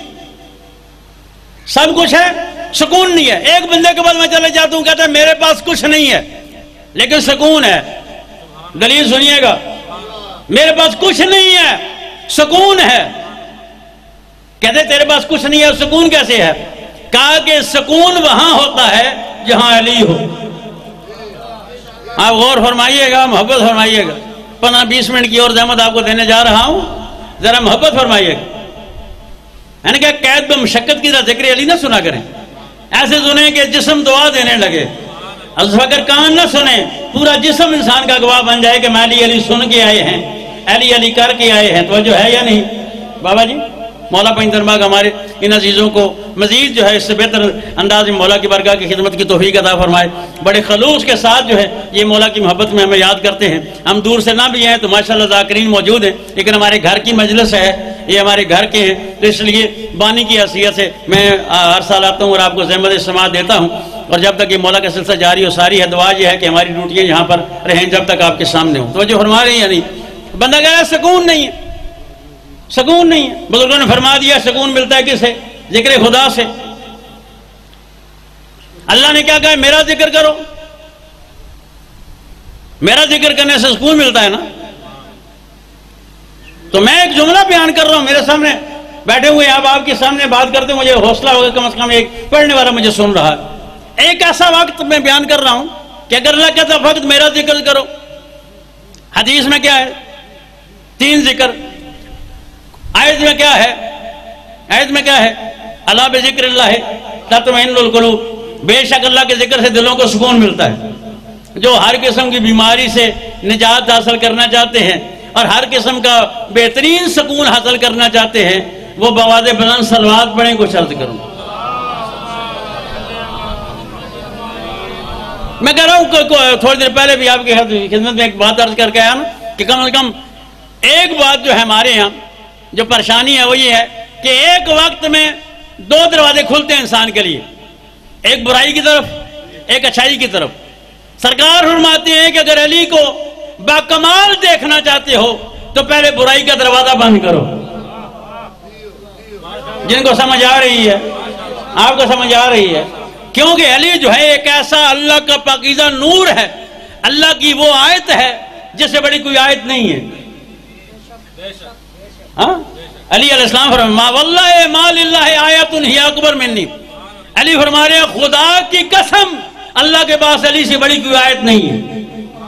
سب کچھ ہے، سکون نہیں ہے. ایک بندے کے بعد میں چلے جاتا ہوں، کہتا ہے میرے پاس کچھ نہیں ہے لیکن سکون ہے. دلیل سنیے گا، میرے پاس کچھ نہیں ہے سکون ہے. کہتے تیرے پاس کچھ نہیں ہے، سکون کیسے ہے؟ کہا کہ سکون وہاں ہوتا ہے جہاں علی ہو. آپ غور فرمائیے گا، محبت فرمائیے گا. پندرہ بیس منٹ کی اور زحمت آپ کو دینے جا رہا ہوں، ذرا محبت فرمائیے گا. یعنی کہ قید بمشقت کی ذکر علی نہ سنا کریں. ایسے سنیں کہ جسم دعا دینے لگے. اگر کان نہ سنیں، پورا جسم انسان کا گواہ بن جائے کہ میں علی علی سن کے آئے ہیں، علی علی کر کے آئے ہیں. توجہ ہے یا نہیں بابا جی؟ مولا پنج درباغ ہمارے ان عزیزوں کو مزید جو ہے اس سے بہتر انداز میں مولا کی بارگاہ کی خدمت کی توفیق عطا فرمائے. بڑے خلوص کے ساتھ جو ہے یہ مولا کی محبت میں ہمیں یاد کرتے ہیں. ہم دور سے نہ بھی ہیں تو ماشاءاللہ ذاکرین موجود ہیں، لیکن ہمارے گھر کی مجلس ہے، یہ ہمارے گھر کے ہیں. تو اس لیے بانی کی حیثیت سے میں ہر سال آتا ہوں اور آپ کو زحمت سماعت دیتا ہوں. اور جب تک یہ مولا کا سلسلہ جاری ہو ساری ہے دعا یہ ہے کہ ہماری ڈیوٹیاں یہاں پر رہیں جب تک آپ کے سامنے ہوں. توجہ فرما رہے ہیں یا نہیں؟ بندہ کہہ رہا ہے سکون نہیں ہے، سکون نہیں ہے. بزرگوں نے فرما دیا سکون ملتا ہے کس سے؟ ذکر خدا سے. اللہ نے کیا کہا؟ میرا ذکر کرو. میرا ذکر کرنے سے سکون ملتا ہے نا. تو میں ایک جملہ بیان کر رہا ہوں، میرے سامنے بیٹھے ہوئے آپ آپ کے سامنے بات کرتے مجھے حوصلہ ہوگا کم از کم ایک پڑھنے والا مجھے سن رہا ہے. ایک ایسا وقت میں بیان کر رہا ہوں کہ اگر اللہ کہتا وقت میرا ذکر کرو. حدیث میں کیا ہے؟ تین ذکر. آیت میں کیا ہے؟ آیت میں کیا ہے؟ اللہ بذکر اللہ تطمئن القلوب. بے شک اللہ کے ذکر سے دلوں کو سکون ملتا ہے. جو ہر قسم کی بیماری سے نجات حاصل کرنا چاہتے ہیں اور ہر قسم کا بہترین سکون حاصل کرنا چاہتے ہیں وہ بآواز بلند صلوات پڑھیں. کچھ عرض کروں میں کہہ رہا ہوں تھوڑی دیر پہلے بھی آپ کی خدمت میں ایک بات عرض کر کے آیا نا کہ کم از کم ایک بات جو ہے ہمارے یہاں جو پریشانی ہے وہ یہ ہے کہ ایک وقت میں دو دروازے کھلتے ہیں انسان کے لیے، ایک برائی کی طرف ایک اچھائی کی طرف. سرکار فرماتے ہیں کہ اگر علی کو باکمال دیکھنا چاہتے ہو تو پہلے برائی کا دروازہ بند کرو. جن کو سمجھ آ رہی ہے، آپ کو سمجھ آ رہی ہے، کیونکہ علی جو ہے ایک ایسا اللہ کا پاکیزہ نور ہے، اللہ کی وہ آیت ہے جس سے بڑی کوئی آیت نہیں ہے. ہاں علی علیہ السلام فرماتے ما واللہ ما للہ آیت ہی اکبر منی. علی فرما رہے ہیں خدا کی قسم اللہ کے پاس علی سے بڑی کوئی آیت نہیں ہے.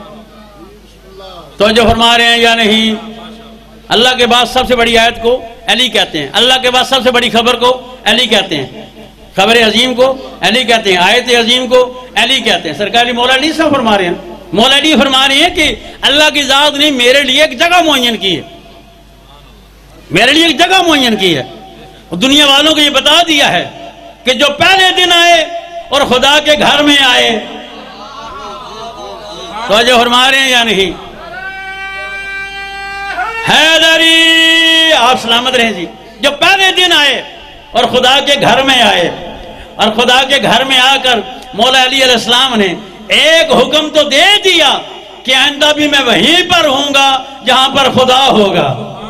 تو جو فرما رہے ہیں یا نہیں؟ اللہ کے بعد سب سے بڑی آیت کو علی کہتے ہیں، اللہ کے بعد سب سے بڑی خبر کو علی کہتے ہیں، خبر عظیم کو علی کہتے ہیں، آیت عظیم کو علی کہتے ہیں. سرکاری مولا علی صاحب فرما رہے ہیں، مولا علی فرما رہے ہیں کہ اللہ کی ذات نے میرے لیے ایک جگہ معین کی ہے، میرے لیے ایک جگہ معین کی ہے. دنیا والوں کو یہ بتا دیا ہے کہ جو پہلے دن آئے اور خدا کے گھر میں آئے. تو جو فرما رہے ہیں یا نہیں؟ حیدری آپ سلامت رہیں جی. جو پہلے دن آئے اور خدا کے گھر میں آئے، اور خدا کے گھر میں آ کر مولا علی علیہ السلام نے ایک حکم تو دے دیا کہ آئندہ بھی میں وہیں پر ہوں گا جہاں پر خدا ہوگا.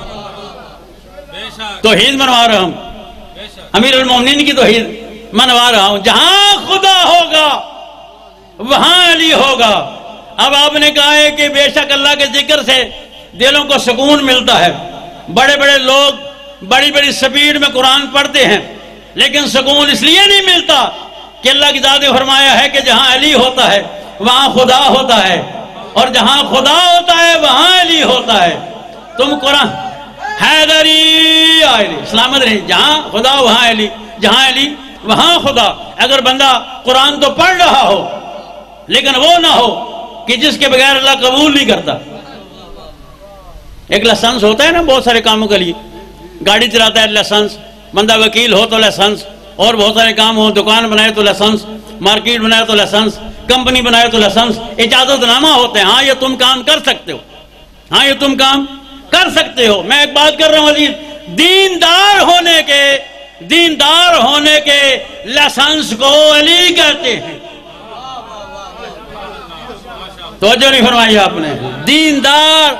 توحید منوا رہا ہوں، امیر المومنین کی توحید منوا رہا ہوں. جہاں خدا ہوگا وہاں علی ہوگا. اب آپ نے کہا ہے کہ بے شک اللہ کے ذکر سے دلوں کو سکون ملتا ہے. بڑے بڑے لوگ بڑی بڑی سپیڈ میں قرآن پڑھتے ہیں لیکن سکون اس لیے نہیں ملتا کہ اللہ کی ذات نے فرمایا ہے کہ جہاں علی ہوتا ہے وہاں خدا ہوتا ہے، اور جہاں خدا ہوتا ہے وہاں علی ہوتا ہے. تم قرآن حیدری علی سلامت رہے، جہاں خدا وہاں علی، جہاں علی وہاں خدا. اگر بندہ قرآن تو پڑھ رہا ہو لیکن وہ نہ ہو کہ جس کے بغیر اللہ قبول نہیں کرتا. ایک لائسنس ہوتا ہے نا بہت سارے کاموں کے لیے، گاڑی چلاتا ہے لائسنس، بندہ وکیل ہو تو لائسنس، اور بہت سارے کام ہو، دکان بنائے تو لائسنس، مارکیٹ بنائے تو لائسنس، کمپنی بنائے تو لائسنس، اجازت نامہ ہوتے ہیں، ہاں یہ تم کام کر سکتے ہو، ہاں یہ تم کام کر سکتے ہو۔ میں ایک بات کر رہا ہوں عزیز، دیندار ہونے کے دیندار ہونے کے لائسنس کو علی کہتے ہیں۔ توجہ نہیں فرمائی آپ نے؟ دیندار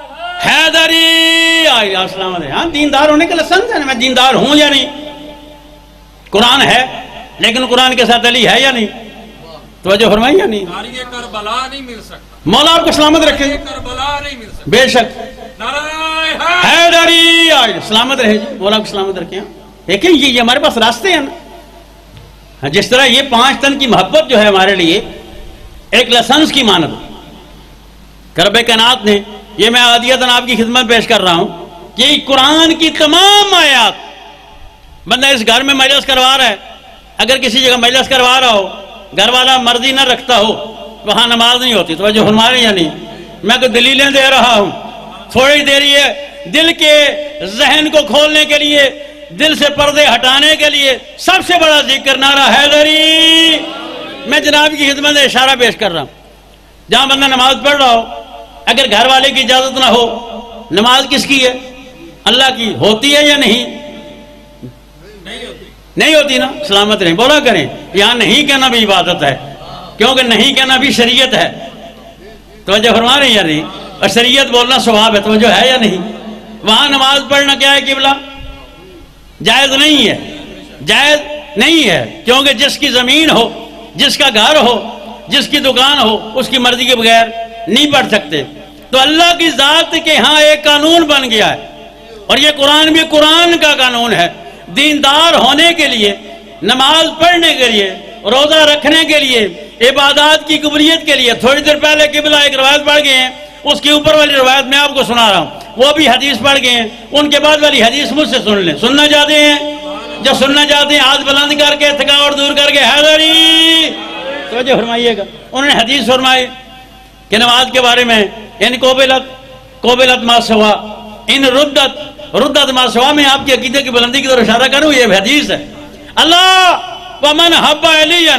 حیدری آئی السلام علیکم، ہاں دیندار ہونے کے لائسنس ہے، میں دیندار ہوں یا نہیں؟ قرآن ہے لیکن قرآن کے ساتھ علی ہے یا نہیں؟ توجہ فرمائی یا نہیں؟ ناری کربلا نہیں مل سکتا، مولا آپ کو سلامت رکھے، کربلا نہیں مل سکتا، بے شک نعرہ حیدری آئی سلامت رہے جی، مولا آپ کو سلامت رکھے۔ لیکن یہ ہمارے پاس راستے ہیں نا، جس طرح یہ پانچ تن کی محبت جو ہے ہمارے لیے ایک لائسنس کی مانند کہ رب کائنات نے، یہ میں عادیتاً آپ کی خدمت پیش کر رہا ہوں کہ قرآن کی تمام آیات، بندہ اس گھر میں مجلس کروا رہا ہے، اگر کسی جگہ مجلس کروا رہا ہو، گھر والا مرضی نہ رکھتا ہو، وہاں نماز نہیں ہوتی، توجہ فرما رہے یا نہیں؟ میں تو دلیلیں دے رہا ہوں، تھوڑی دیر یہ دل کے ذہن کو کھولنے کے لیے، دل سے پردے ہٹانے کے لیے سب سے بڑا ذکر نعرہ حیدری۔ میں جناب کی خدمت میں اشارہ پیش کر رہا ہوں، جہاں بندہ نماز پڑھ رہا ہو، اگر گھر والے کی اجازت نہ ہو، نماز کس کی ہے؟ اللہ کی ہوتی ہے یا نہیں؟ نہیں ہوتی نا، سلامت رہیں، بولا کریں، یہاں نہیں کہنا بھی عبادت ہے، کیونکہ نہیں کہنا بھی شریعت ہے، توجہ فرما رہے ہیں یا نہیں؟ اور شریعت بولنا ثواب ہے، توجہ ہے یا نہیں؟ وہاں نماز پڑھنا کیا ہے قبلہ؟ جائز نہیں ہے، جائز نہیں ہے، کیونکہ جس کی زمین ہو، جس کا گھر ہو، جس کی دکان ہو، اس کی مرضی کے بغیر نہیں پڑھ سکتے۔ تو اللہ کی ذات کے ہاں ایک قانون بن گیا ہے، اور یہ قرآن بھی قرآن کا قانون ہے، دیندار ہونے کے لیے، نماز پڑھنے کے لیے، روزہ رکھنے کے لیے، عبادات کی قبولیت کے لیے۔ تھوڑی دیر پہلے قبلہ ایک روایت پڑھ گئے ہیں، اس کے اوپر والی روایت میں آپ کو سنا رہا ہوں، وہ بھی حدیث پڑھ گئے ہیں، ان کے بعد والی حدیث مجھ سے سن لیں۔ سننا چاہتے ہیں؟ جو سننا چاہتے ہیں ہاتھ بلند کر کے، تھکاوٹ دور کر کے حیدری توجہ فرمائیے گا۔ انہوں نے حدیث فرمائی کہ نماز کے بارے میں، ان قوبلت قوبلت ما سوا، ان ردت ردت ما سوا، میں آپ کی عقیدے کی بلندی کی طرف اشارہ کروں، یہ حدیث ہے۔ اللہ ومن حب علیًا،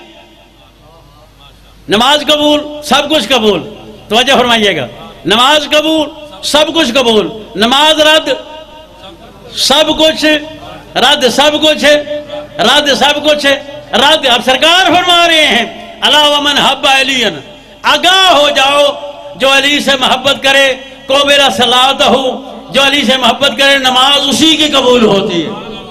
نماز قبول، سب کچھ قبول، توجہ فرمائیے گا، نماز قبول، سب کچھ قبول، نماز رد، سب کچھ رد، سب کچھ رد، سب کچھ رد۔ اب سرکار فرما رہے ہیں اللہ ومن حب علیًا، آگاہ ہو جاؤ جو علی سے محبت کرے، قوبل صلاتہ، جو علی سے محبت کرے نماز اسی کی قبول ہوتی ہے،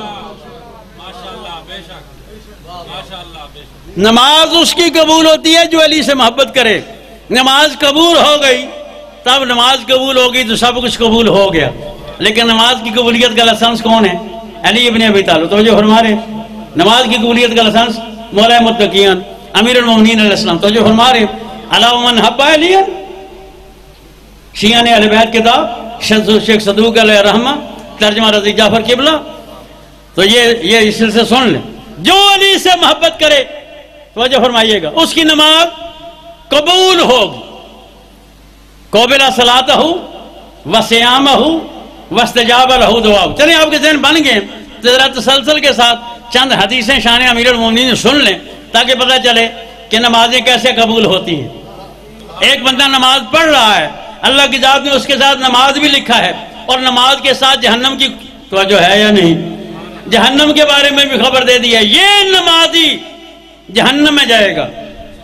نماز اس کی قبول ہوتی ہے جو علی سے محبت کرے۔ نماز قبول ہو گئی، تب نماز قبول ہوگی تو سب کچھ قبول ہو گیا۔ لیکن نماز کی قبولیت کا لائسنس کون ہے؟ علی ابن ابی طالب، توجہ فرما رہے ہیں۔ نماز کی قبولیت کا لائسنس مولا متقین امیر المومنین علیہ السلام، توجہ فرما رہے ہیں۔ علی ومن حب علیًا، شیعہ نے اہل بیت کتاب، شیخ صدوق علیہ رحمہ، ترجمہ رضی جعفر قبلہ، تو یہ یہ اس سے سن لیں، جو علی سے محبت کرے، توجہ فرمائیے گا، اس کی نماز قبول ہوگی۔ قوبل صلاتہ وصیامہ واستجاب لہ دعاؤ۔ چلیں آپ کے ذہن بن گئے تو ذرا تسلسل کے ساتھ چند حدیثیں شان امیر المومنین سن لیں تاکہ پتہ چلے کہ نمازیں کیسے قبول ہوتی ہیں۔ ایک بندہ نماز پڑھ رہا ہے، اللہ کی ذات نے اس کے ساتھ نماز بھی لکھا ہے، اور نماز کے ساتھ جہنم کی توجہ ہے یا نہیں؟ جہنم کے بارے میں بھی خبر دے دی ہے، یہ نمازی جہنم میں جائے گا۔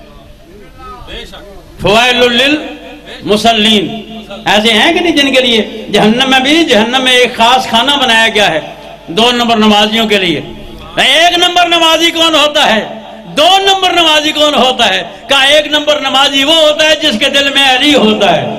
فوائل للمصلین، ایسے ہیں کہ نہیں جن کے لیے جہنم میں بھی، جہنم میں ایک خاص کھانا بنایا گیا ہے دو نمبر نمازیوں کے لیے۔ ایک نمبر نمازی کون ہوتا ہے؟ دو نمبر نمازی کون ہوتا ہے؟ کہا ایک نمبر نمازی وہ ہوتا ہے جس کے دل میں علی ہوتا ہے،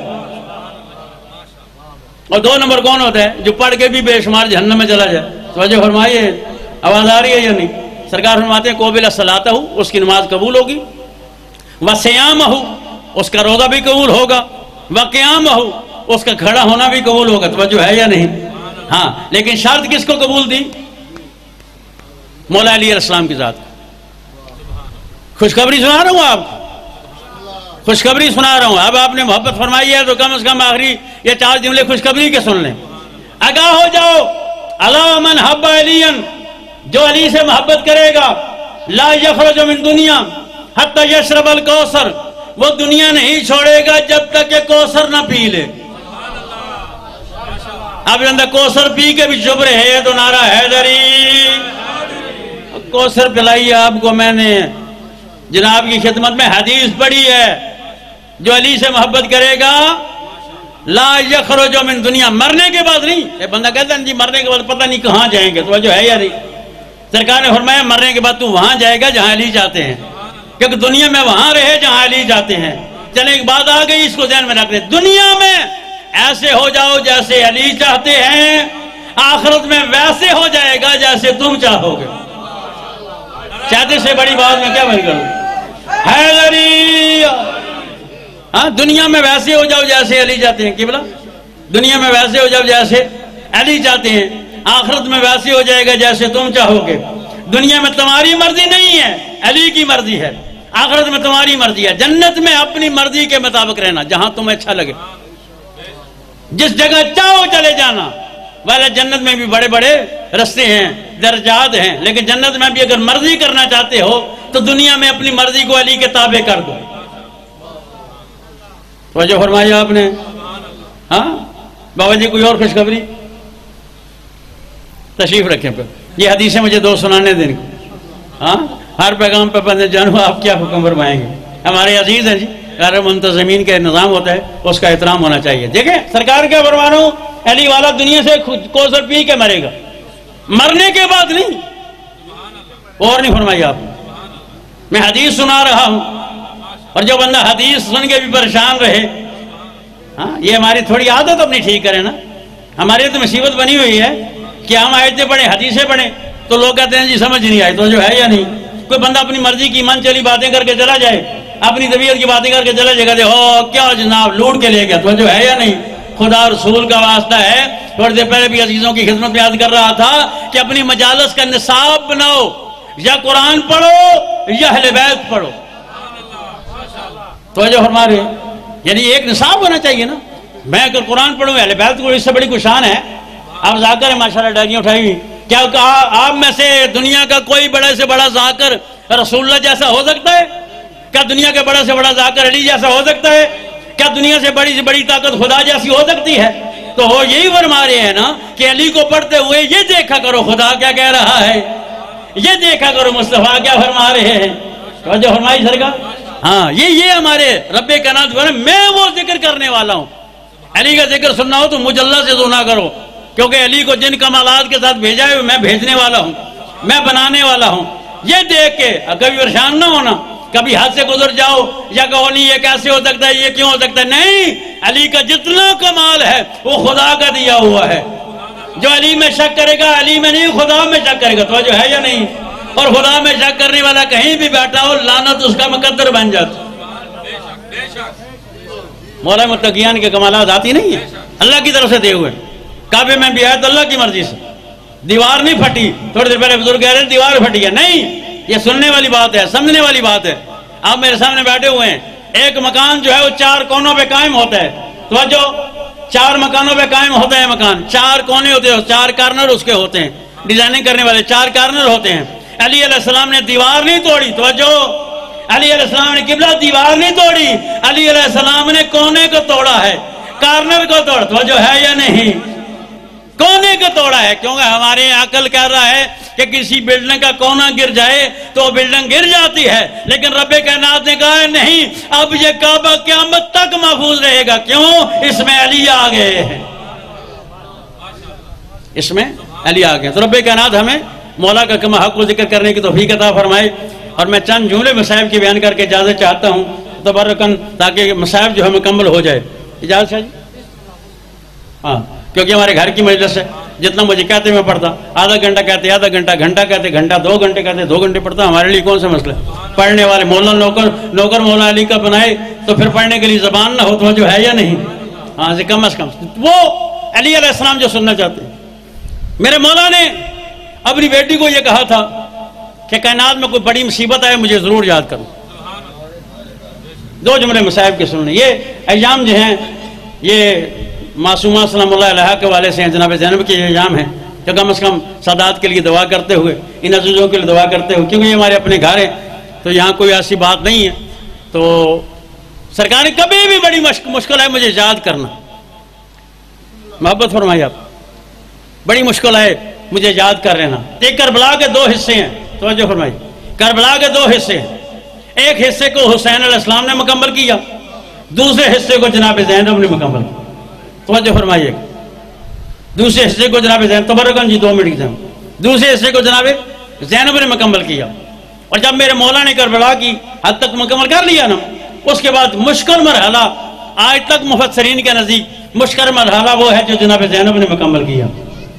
اور دو نمبر کون ہوتا ہے؟ جو پڑھ کے بھی بے شمار جہنم میں چلا جائے۔ توجہ فرمائیے، آواز آ رہی ہے یا نہیں؟ سرکار فرماتے ہیں قوبل صلاتہ، اس کی نماز قبول ہوگی، وصیامہ، اس کا روزہ بھی قبول ہوگا، وقیامہ، اس کا کھڑا ہونا بھی قبول ہوگا۔ توجہ ہے یا نہیں؟ ہاں، لیکن شرط کس کو قبول دی؟ مولا علی علیہ السلام کی ذات۔ خوشخبری سنا رہا ہوں آپ کو، خوشخبری سنا رہا ہوں۔ اب آپ نے محبت فرمائی ہے تو کم از کم آخری یہ چار جملے خوشخبری کے سن لیں. آگاہ ہو جاؤ الا من حب علی، جو علی سے محبت کرے گا لا یخرج من دنیا حتی یشرب الکوثر، وہ دنیا نہیں چھوڑے گا جب تک کہ کوثر نہ پی لے. اب اندر کوثر پی کے بھی چپ رہے تو نعرہ حیدری. کوثر پلائی آپ کو میں نے جناب کی خدمت میں حدیث پڑھی ہے، جو علی سے محبت کرے گا لا یخرج من دنیا، مرنے کے بعد نہیں. ایک بندہ کہتا ہے جی مرنے کے بعد پتہ نہیں کہاں جائیں گے، تو جو ہے یا نہیں. سرکار نے فرمایا مرنے کے بعد تو وہاں جائے گا جہاں علی چاہتے ہیں، کیونکہ دنیا میں وہاں رہے جہاں علی چاہتے ہیں. چلیں ایک بات آ گئی، اس کو ذہن میں رکھ لیں، دنیا میں ایسے ہو جاؤ جیسے علی چاہتے ہیں، آخرت میں ویسے ہو جائے گا جیسے تم چاہو گے. چاہتے سے بڑی بات میں کیا بھائی کروں حیدری. ہاں دنیا میں ویسے ہو جاؤ جیسے علی چاہتے ہیں. قبلہ دنیا میں ویسے ہو جاؤ جیسے علی چاہتے ہیں، آخرت میں ویسے ہو جائے گا جیسے تم چاہو گے. دنیا میں تمہاری مرضی نہیں ہے، علی کی مرضی ہے. آخرت میں تمہاری مرضی ہے. جنت میں اپنی مرضی کے مطابق رہنا، جہاں تمہیں اچھا لگے، جس جگہ چاہو چلے جانا. والے جنت میں بھی بڑے بڑے رستے ہیں، درجات ہیں، لیکن جنت میں بھی اگر مرضی کرنا چاہتے ہو تو دنیا میں اپنی مرضی کو علی کے تابع کر دو. توجہ فرمایا آپ نے. ہاں بابا جی کوئی اور خوشخبری تشریف رکھیں پہ. یہ حدیثیں مجھے دو سنانے دیں. ہاں ہر پیغام پہ بندے جانو آپ کیا حکم فرمائیں گے. ہمارے عزیز ہیں جی، غیر منتظمین کا نظام ہوتا ہے، اس کا احترام ہونا چاہیے. دیکھیں سرکار کیا فرما رہا ہوں، علی والا دنیا سے کوثر پی کے مرے گا، مرنے کے بعد نہیں. اور نہیں فرمائی آپ. میں حدیث سنا رہا ہوں، اور جو بندہ حدیث سن کے بھی پریشان رہے، ہاں یہ ہماری تھوڑی عادت اپنی ٹھیک کرے نا. ہماری تو مصیبت بنی ہوئی ہے کہ ہم آیتیں پڑھیں حدیثیں پڑھیں تو لوگ کہتے ہیں جی سمجھ نہیں آئی. تو جو ہے یا نہیں، کوئی بندہ اپنی مرضی کی من چلی باتیں کر کے چلا جائے، اپنی طبیعت کی باتیں کر کے چلا جائے گا، ہو کیا جناب لوٹ کے لے گیا. تو جو ہے یا نہیں، خدا رسول کا واسطہ ہے. تھوڑی دیر پہلے بھی عزیزوں کی خدمت میں یاد کر رہا تھا کہ اپنی مجالس کا نصاب بناؤ، یا قرآن پڑھو یا اہل بیت پڑھو. تو جو فرما رہے یعنی ایک نصاب ہونا چاہیے نا. میں اگر قرآن پڑھوں اہل بیت کو، اس سے بڑی کوئی شان ہے. آپ ذاکر ہیں ماشاءاللہ، ڈائریاں اٹھائی ہوئی. کیا آپ میں سے دنیا کا کوئی بڑے سے بڑا ذاکر رسول اللہ جیسا ہو سکتا ہے؟ کیا دنیا کے بڑے سے بڑا ذاکر علی جیسا ہو سکتا ہے؟ کیا دنیا سے بڑی سے بڑی طاقت خدا جیسی ہو سکتی ہے؟ تو وہ یہی فرما رہے ہیں نا کہ علی کو پڑھتے ہوئے یہ دیکھا کرو خدا کیا کہہ رہا ہے، یہ دیکھا کرو مصطفیٰ کیا فرما رہے ہیں. توجہ فرمائی سرکار. ہاں یہ یہ ہمارے رب کائنات فرماتے ہیں میں وہ ذکر کرنے والا ہوں. علی کا ذکر سننا ہو تو مجھ اللہ سے سنا کرو، کیونکہ علی کو جن کمالات کے ساتھ بھیجا ہے میں بھیجنے والا ہوں، میں بنانے والا ہوں. یہ دیکھ کے کبھی پریشان نہ ہونا، کبھی ہاتھ سے گزر جاؤ یا کہو نہیں یہ کیسے ہو سکتا ہے، یہ کیوں ہو سکتا ہے. نہیں، علی کا جتنا کمال ہے وہ خدا کا دیا ہوا ہے. جو علی میں شک کرے گا علی میں نہیں خدا میں شک کرے گا. تو جو ہے یا نہیں، اور خدا میں شک کرنے والا کہیں بھی بیٹھا ہو لعنت اس کا مقدر بن جاتا. مولا متقیان کے کمالات آتی نہیں ہیں، اللہ کی طرف سے دے ہوئے. کعبے میں بھی آئے تو اللہ کی مرضی سے، دیوار نہیں پھٹی. تھوڑی دیر پہلے بزرگ کہہ رہے ہیں دیوار پھٹی ہے. نہیں، یہ سننے والی بات ہے، سمجھنے والی بات ہے. آپ میرے سامنے بیٹھے ہوئے ہیں، ایک مکان جو ہے وہ چار کونوں پہ قائم ہوتا ہے. تو جو چار مکانوں پہ قائم ہوتا ہے مکان، چار کونے ہوتے ہیں، چار کارنر اس کے ہوتے ہیں، ڈیزائننگ کرنے والے چار کارنر ہوتے ہیں. علی علیہ السلام نے دیوار نہیں توڑی. توجہ، علی علیہ السلام نے قبلہ دیوار نہیں توڑی، علی علیہ السلام نے کونے کو توڑا ہے، کارنر کو توڑا. توجہ ہے یا نہیں، کونے کو توڑا ہے. کیونکہ ہمارے عقل کہہ رہا ہے کہ کسی بلڈنگ کا کونا گر جائے تو وہ بلڈنگ گر جاتی ہے، لیکن رب کائنات نے کہا ہے نہیں، اب یہ کعبہ قیامت تک محفوظ رہے گا. کیوں؟ اس میں علی آ گئے ہیں، اس میں علی آ گئے. تو رب کائنات ہمیں مولا کا کما حق کو ذکر کرنے کی توفیق عطا فرمائے. اور میں چند جملے مصائب کی بیان کر کے اجازت چاہتا ہوں تبرکن، تاکہ مصائب جو ہے مکمل ہو جائے. اجازت ہے جی؟ ہاں، کیونکہ ہمارے گھر کی مجلس ہے، جتنا مجھے کہتے میں پڑھتا، آدھا گھنٹہ کہتے آدھا گھنٹہ، گھنٹہ کہتے گھنٹہ، دو گھنٹے کہتے دو گھنٹے پڑھتا. ہمارے لیے کون سا مسئلہ ہے؟ پڑھنے والے مولا نوکر نوکر مولا علی کا بنائے تو پھر پڑھنے کے لیے زبان نہ ہو تو جو ہے یا نہیں. ہاں سے کم از کم وہ علی علیہ السلام جو سننا چاہتے ہیں. میرے مولا نے اپنی بیٹی کو یہ کہا تھا کہ کائنات میں کوئی بڑی مصیبت آئے مجھے ضرور یاد کرو. دو جملے مصائب کے سننے. یہ ایام جو ہیں یہ मासूमा सलामुल्लाह अलैहा के वाले से हैं, जनाब ज़ैनब के इल्ज़ाम है कि कम अज़ कम सादात के लिए दुआ करते हुए, इन अज़ीज़ों के लिए दुआ करते हुए, क्योंकि ये हमारे अपने घर हैं तो यहाँ कोई ऐसी बात नहीं है। तो सरकार ने कभी भी बड़ी मुश्किल है मुझे याद करना, मोहब्बत फरमाइए आप, बड़ी मुश्किल है मुझे याद कर लेना। एक करबला के दो हिस्से हैं, तवज्जो फरमाइए, करबला के दो हिस्से हैं। एक हिस्से को हुसैन अलैहिस्सलाम ने मुकम्मल किया, दूसरे हिस्से को जनाब ज़ैनब ने मुकम्मल किया। तवज्जो फरमाइए, दूसरे हिस्से को जनाब ज़ैनब, तबर्रकन जी दो मिनट की, दूसरे हिस्से को जनाब ज़ैनब ने मुकम्मल किया। और जब मेरे मौला ने करबला की हद तक मुकम्मल कर लिया ना, उसके बाद मुश्किल मरहला आज तक मुफस्सरीन के नज़दीक मुश्किल मरहला वो है जो जनाब ज़ैनब ने मुकम्मल किया।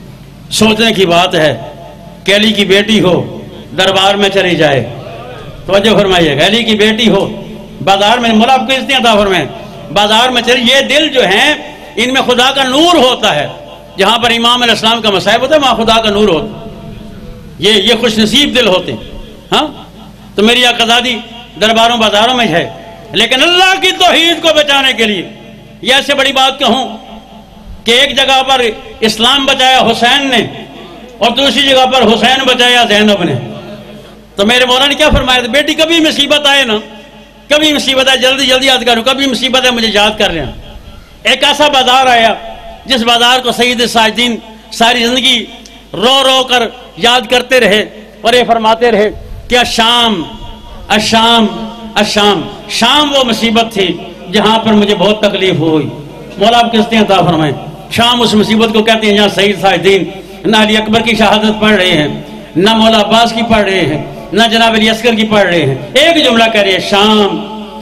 सोचने की बात है कि अली की बेटी हो दरबार में चली जाए, तवज्जो फरमाइएगा, अली की बेटी हो बाजार में, मौला आपको इज्जत अता फरमाए, बाजार में चली। ये दिल जो है इनमें खुदा का नूर होता है, जहाँ पर इमाम अलैहिस्सलाम का मसाइब होता है वहाँ खुदा का नूर होता है। ये ये खुश नसीब दिल होते हैं। हाँ, तो मेरी आक़ाज़ादी दरबारों बाजारों में है, लेकिन अल्लाह की तौहीद को बचाने के लिए ये ऐसे बड़ी बात कहूँ कि एक जगह पर इस्लाम बचाया हुसैन ने और दूसरी जगह पर हुसैन बचाया ज़ैनब ने। तो मेरे मौला ने क्या फरमाया था, बेटी कभी मुसीबत आए ना, कभी मुसीबत आए जल्दी जल्दी याद करूँ, कभी मुसीबत है मुझे याद कर लेना। एक ऐसा बाजार आया जिस बाजार को सैयद साजिदीन सारी जिंदगी रो रो कर याद करते रहे और ये फरमाते रहे कि अशाम अशाम अशाम, शाम वो मुसीबत थी जहाँ पर मुझे बहुत तकलीफ हुई। मौला आप किस्ते अता फरमाएं। शाम उस मुसीबत को कहते हैं जहाँ सैयद साजिदीन न अली अकबर की शहादत पढ़ रहे हैं, न मौला अब्बास की पढ़ रहे हैं, न जनाब अली अस्कर की पढ़ रहे हैं, एक जुमला कह रहे हैं शाम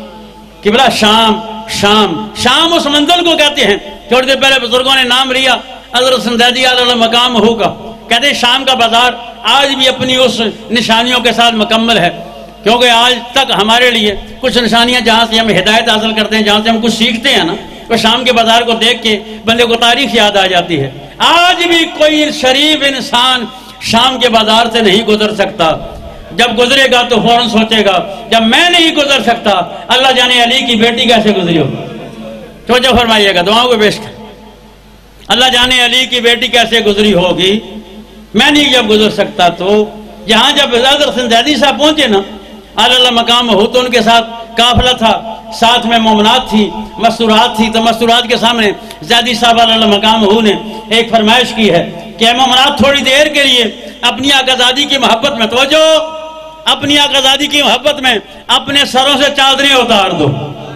कि बोला शाम शाम। शाम उस मंजिल को कहते हैं, थोड़ी देर पहले बुजुर्गों ने नाम लिया हज़रत संदैदी आला मकाम होगा, कहते हैं शाम का बाजार आज भी अपनी उस निशानियों के साथ मुकम्मल है, क्योंकि आज तक हमारे लिए कुछ निशानियां जहाँ से हम हिदायत हासिल करते हैं, जहाँ से हम कुछ सीखते हैं ना, तो शाम के बाजार को देख के बंदे को तारीख याद आ जाती है। आज भी कोई शरीफ इंसान शाम के बाजार से नहीं गुजर सकता, जब गुजरेगा तो फौरन सोचेगा जब मैं नहीं गुजर सकता अल्लाह जाने अली की बेटी कैसे गुजरी होगी। तो जो फरमाइएगा दुआओं को पेश कर, अल्लाह जाने अली की बेटी कैसे गुजरी होगी, मैं नहीं जब गुजर सकता। तो यहाँ जब हज़रत संदैदी साहब पहुंचे ना आला मकाम हो, तो उनके साथ काफिला था, साथ में मोमनात थी, मस्तूरात थी। तो मस्तूरात के सामने ज़ैदी साहब आला मकाम हो ने एक फरमाइश की है कि मोमनात थोड़ी देर के लिए अपनी आज़ादी की मोहब्बत में, तो जो अपनी आज़ादी की मोहब्बत में अपने सरों से चादरें उतार दो।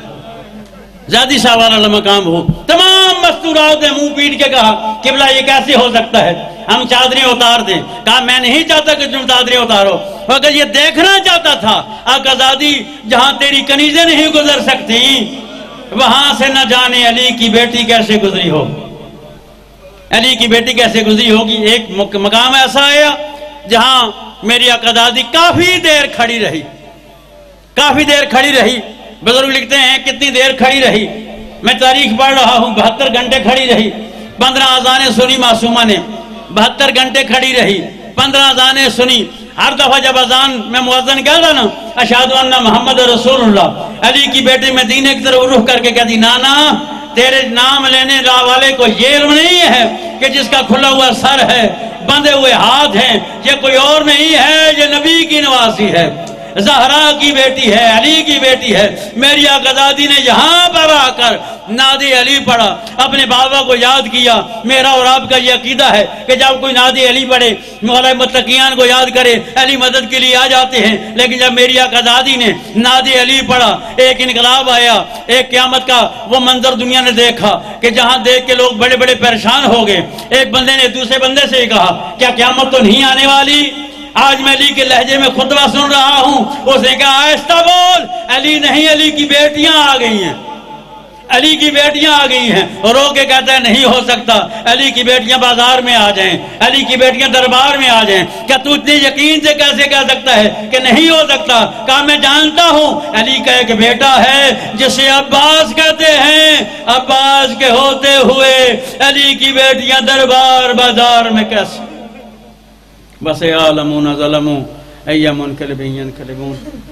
ज़ैदी साहब वाला मकाम हो, तमाम मस्तूरात ने मुंह पीट के कहा कि भला ये कैसे हो सकता है, हम चादरें उतार दें। कहा मैं नहीं चाहता कि तुम चादरें उतारो, अगर ये देखना चाहता था आज़ादी जहां तेरी कनीजें नहीं गुजर सकती वहां से न जाने अली की बेटी कैसे गुजरी हो, अली की बेटी कैसे गुजरी होगी। एक मकाम ऐसा आया जहां मेरी आज़ादी काफी देर खड़ी रही, काफी देर खड़ी रही। बुजुर्ग लिखते हैं कितनी देर खड़ी रही, मैं तारीख पढ़ रहा हूँ, बहत्तर घंटे खड़ी रही। पंद्रह अज़ानें सुनी मासूमा ने, बहत्तर घंटे खड़ी रही, पंद्रह अज़ानें सुनी। हर दफा जब अजान में मुअज्जिन कह रहा ना अशहदु अन्ना मोहम्मद रसूलुल्लाह, अली की बेटी मदीने की तरफ रुख करके कहती नाना तेरे नाम लेने वाले को ये इल्म नहीं है कि जिसका खुला हुआ सर है, बंधे हुए हाथ हैं, ये कोई और नहीं है, ये नबी की नवासी है, ज़हरा की बेटी है, अली की बेटी है। मेरी आज़ादी ने यहाँ पर आकर नादे अली पढ़ा, अपने बाबा को याद किया। मेरा और आपका ये अकीदा है कि जब कोई नादे अली पढ़े, मौला मुत्तकियान को याद करे, अली मदद के लिए आ जाते हैं। लेकिन जब मेरी आज़ादी ने नादे अली पढ़ा, एक इनकलाब आया, एक क़यामत का वो मंजर दुनिया ने देखा कि जहाँ देख के लोग बड़े बड़े परेशान हो गए। एक बंदे ने दूसरे बंदे से कहा क्या क़यामत तो नहीं आने वाली? आज मैं अली के लहजे में खुतबा सुन रहा हूं। उसने कहा आहिस्ता बोल, अली नहीं अली की बेटियां आ गई हैं, अली की बेटियां आ गई हैं। रो के कहता है नहीं हो सकता, अली की बेटियां बाजार में आ जाएं, अली की बेटियां दरबार में आ जाएं। क्या तू इतने यकीन से कैसे कह सकता है कि नहीं हो सकता? कहा मैं जानता हूं, अली का एक बेटा है जिसे अब्बास कहते हैं, अब्बास के होते हुए अली की बेटियां दरबार बाजार में कैसे बस आलमून ज़लमू अय्यमुन कलबियन कलबून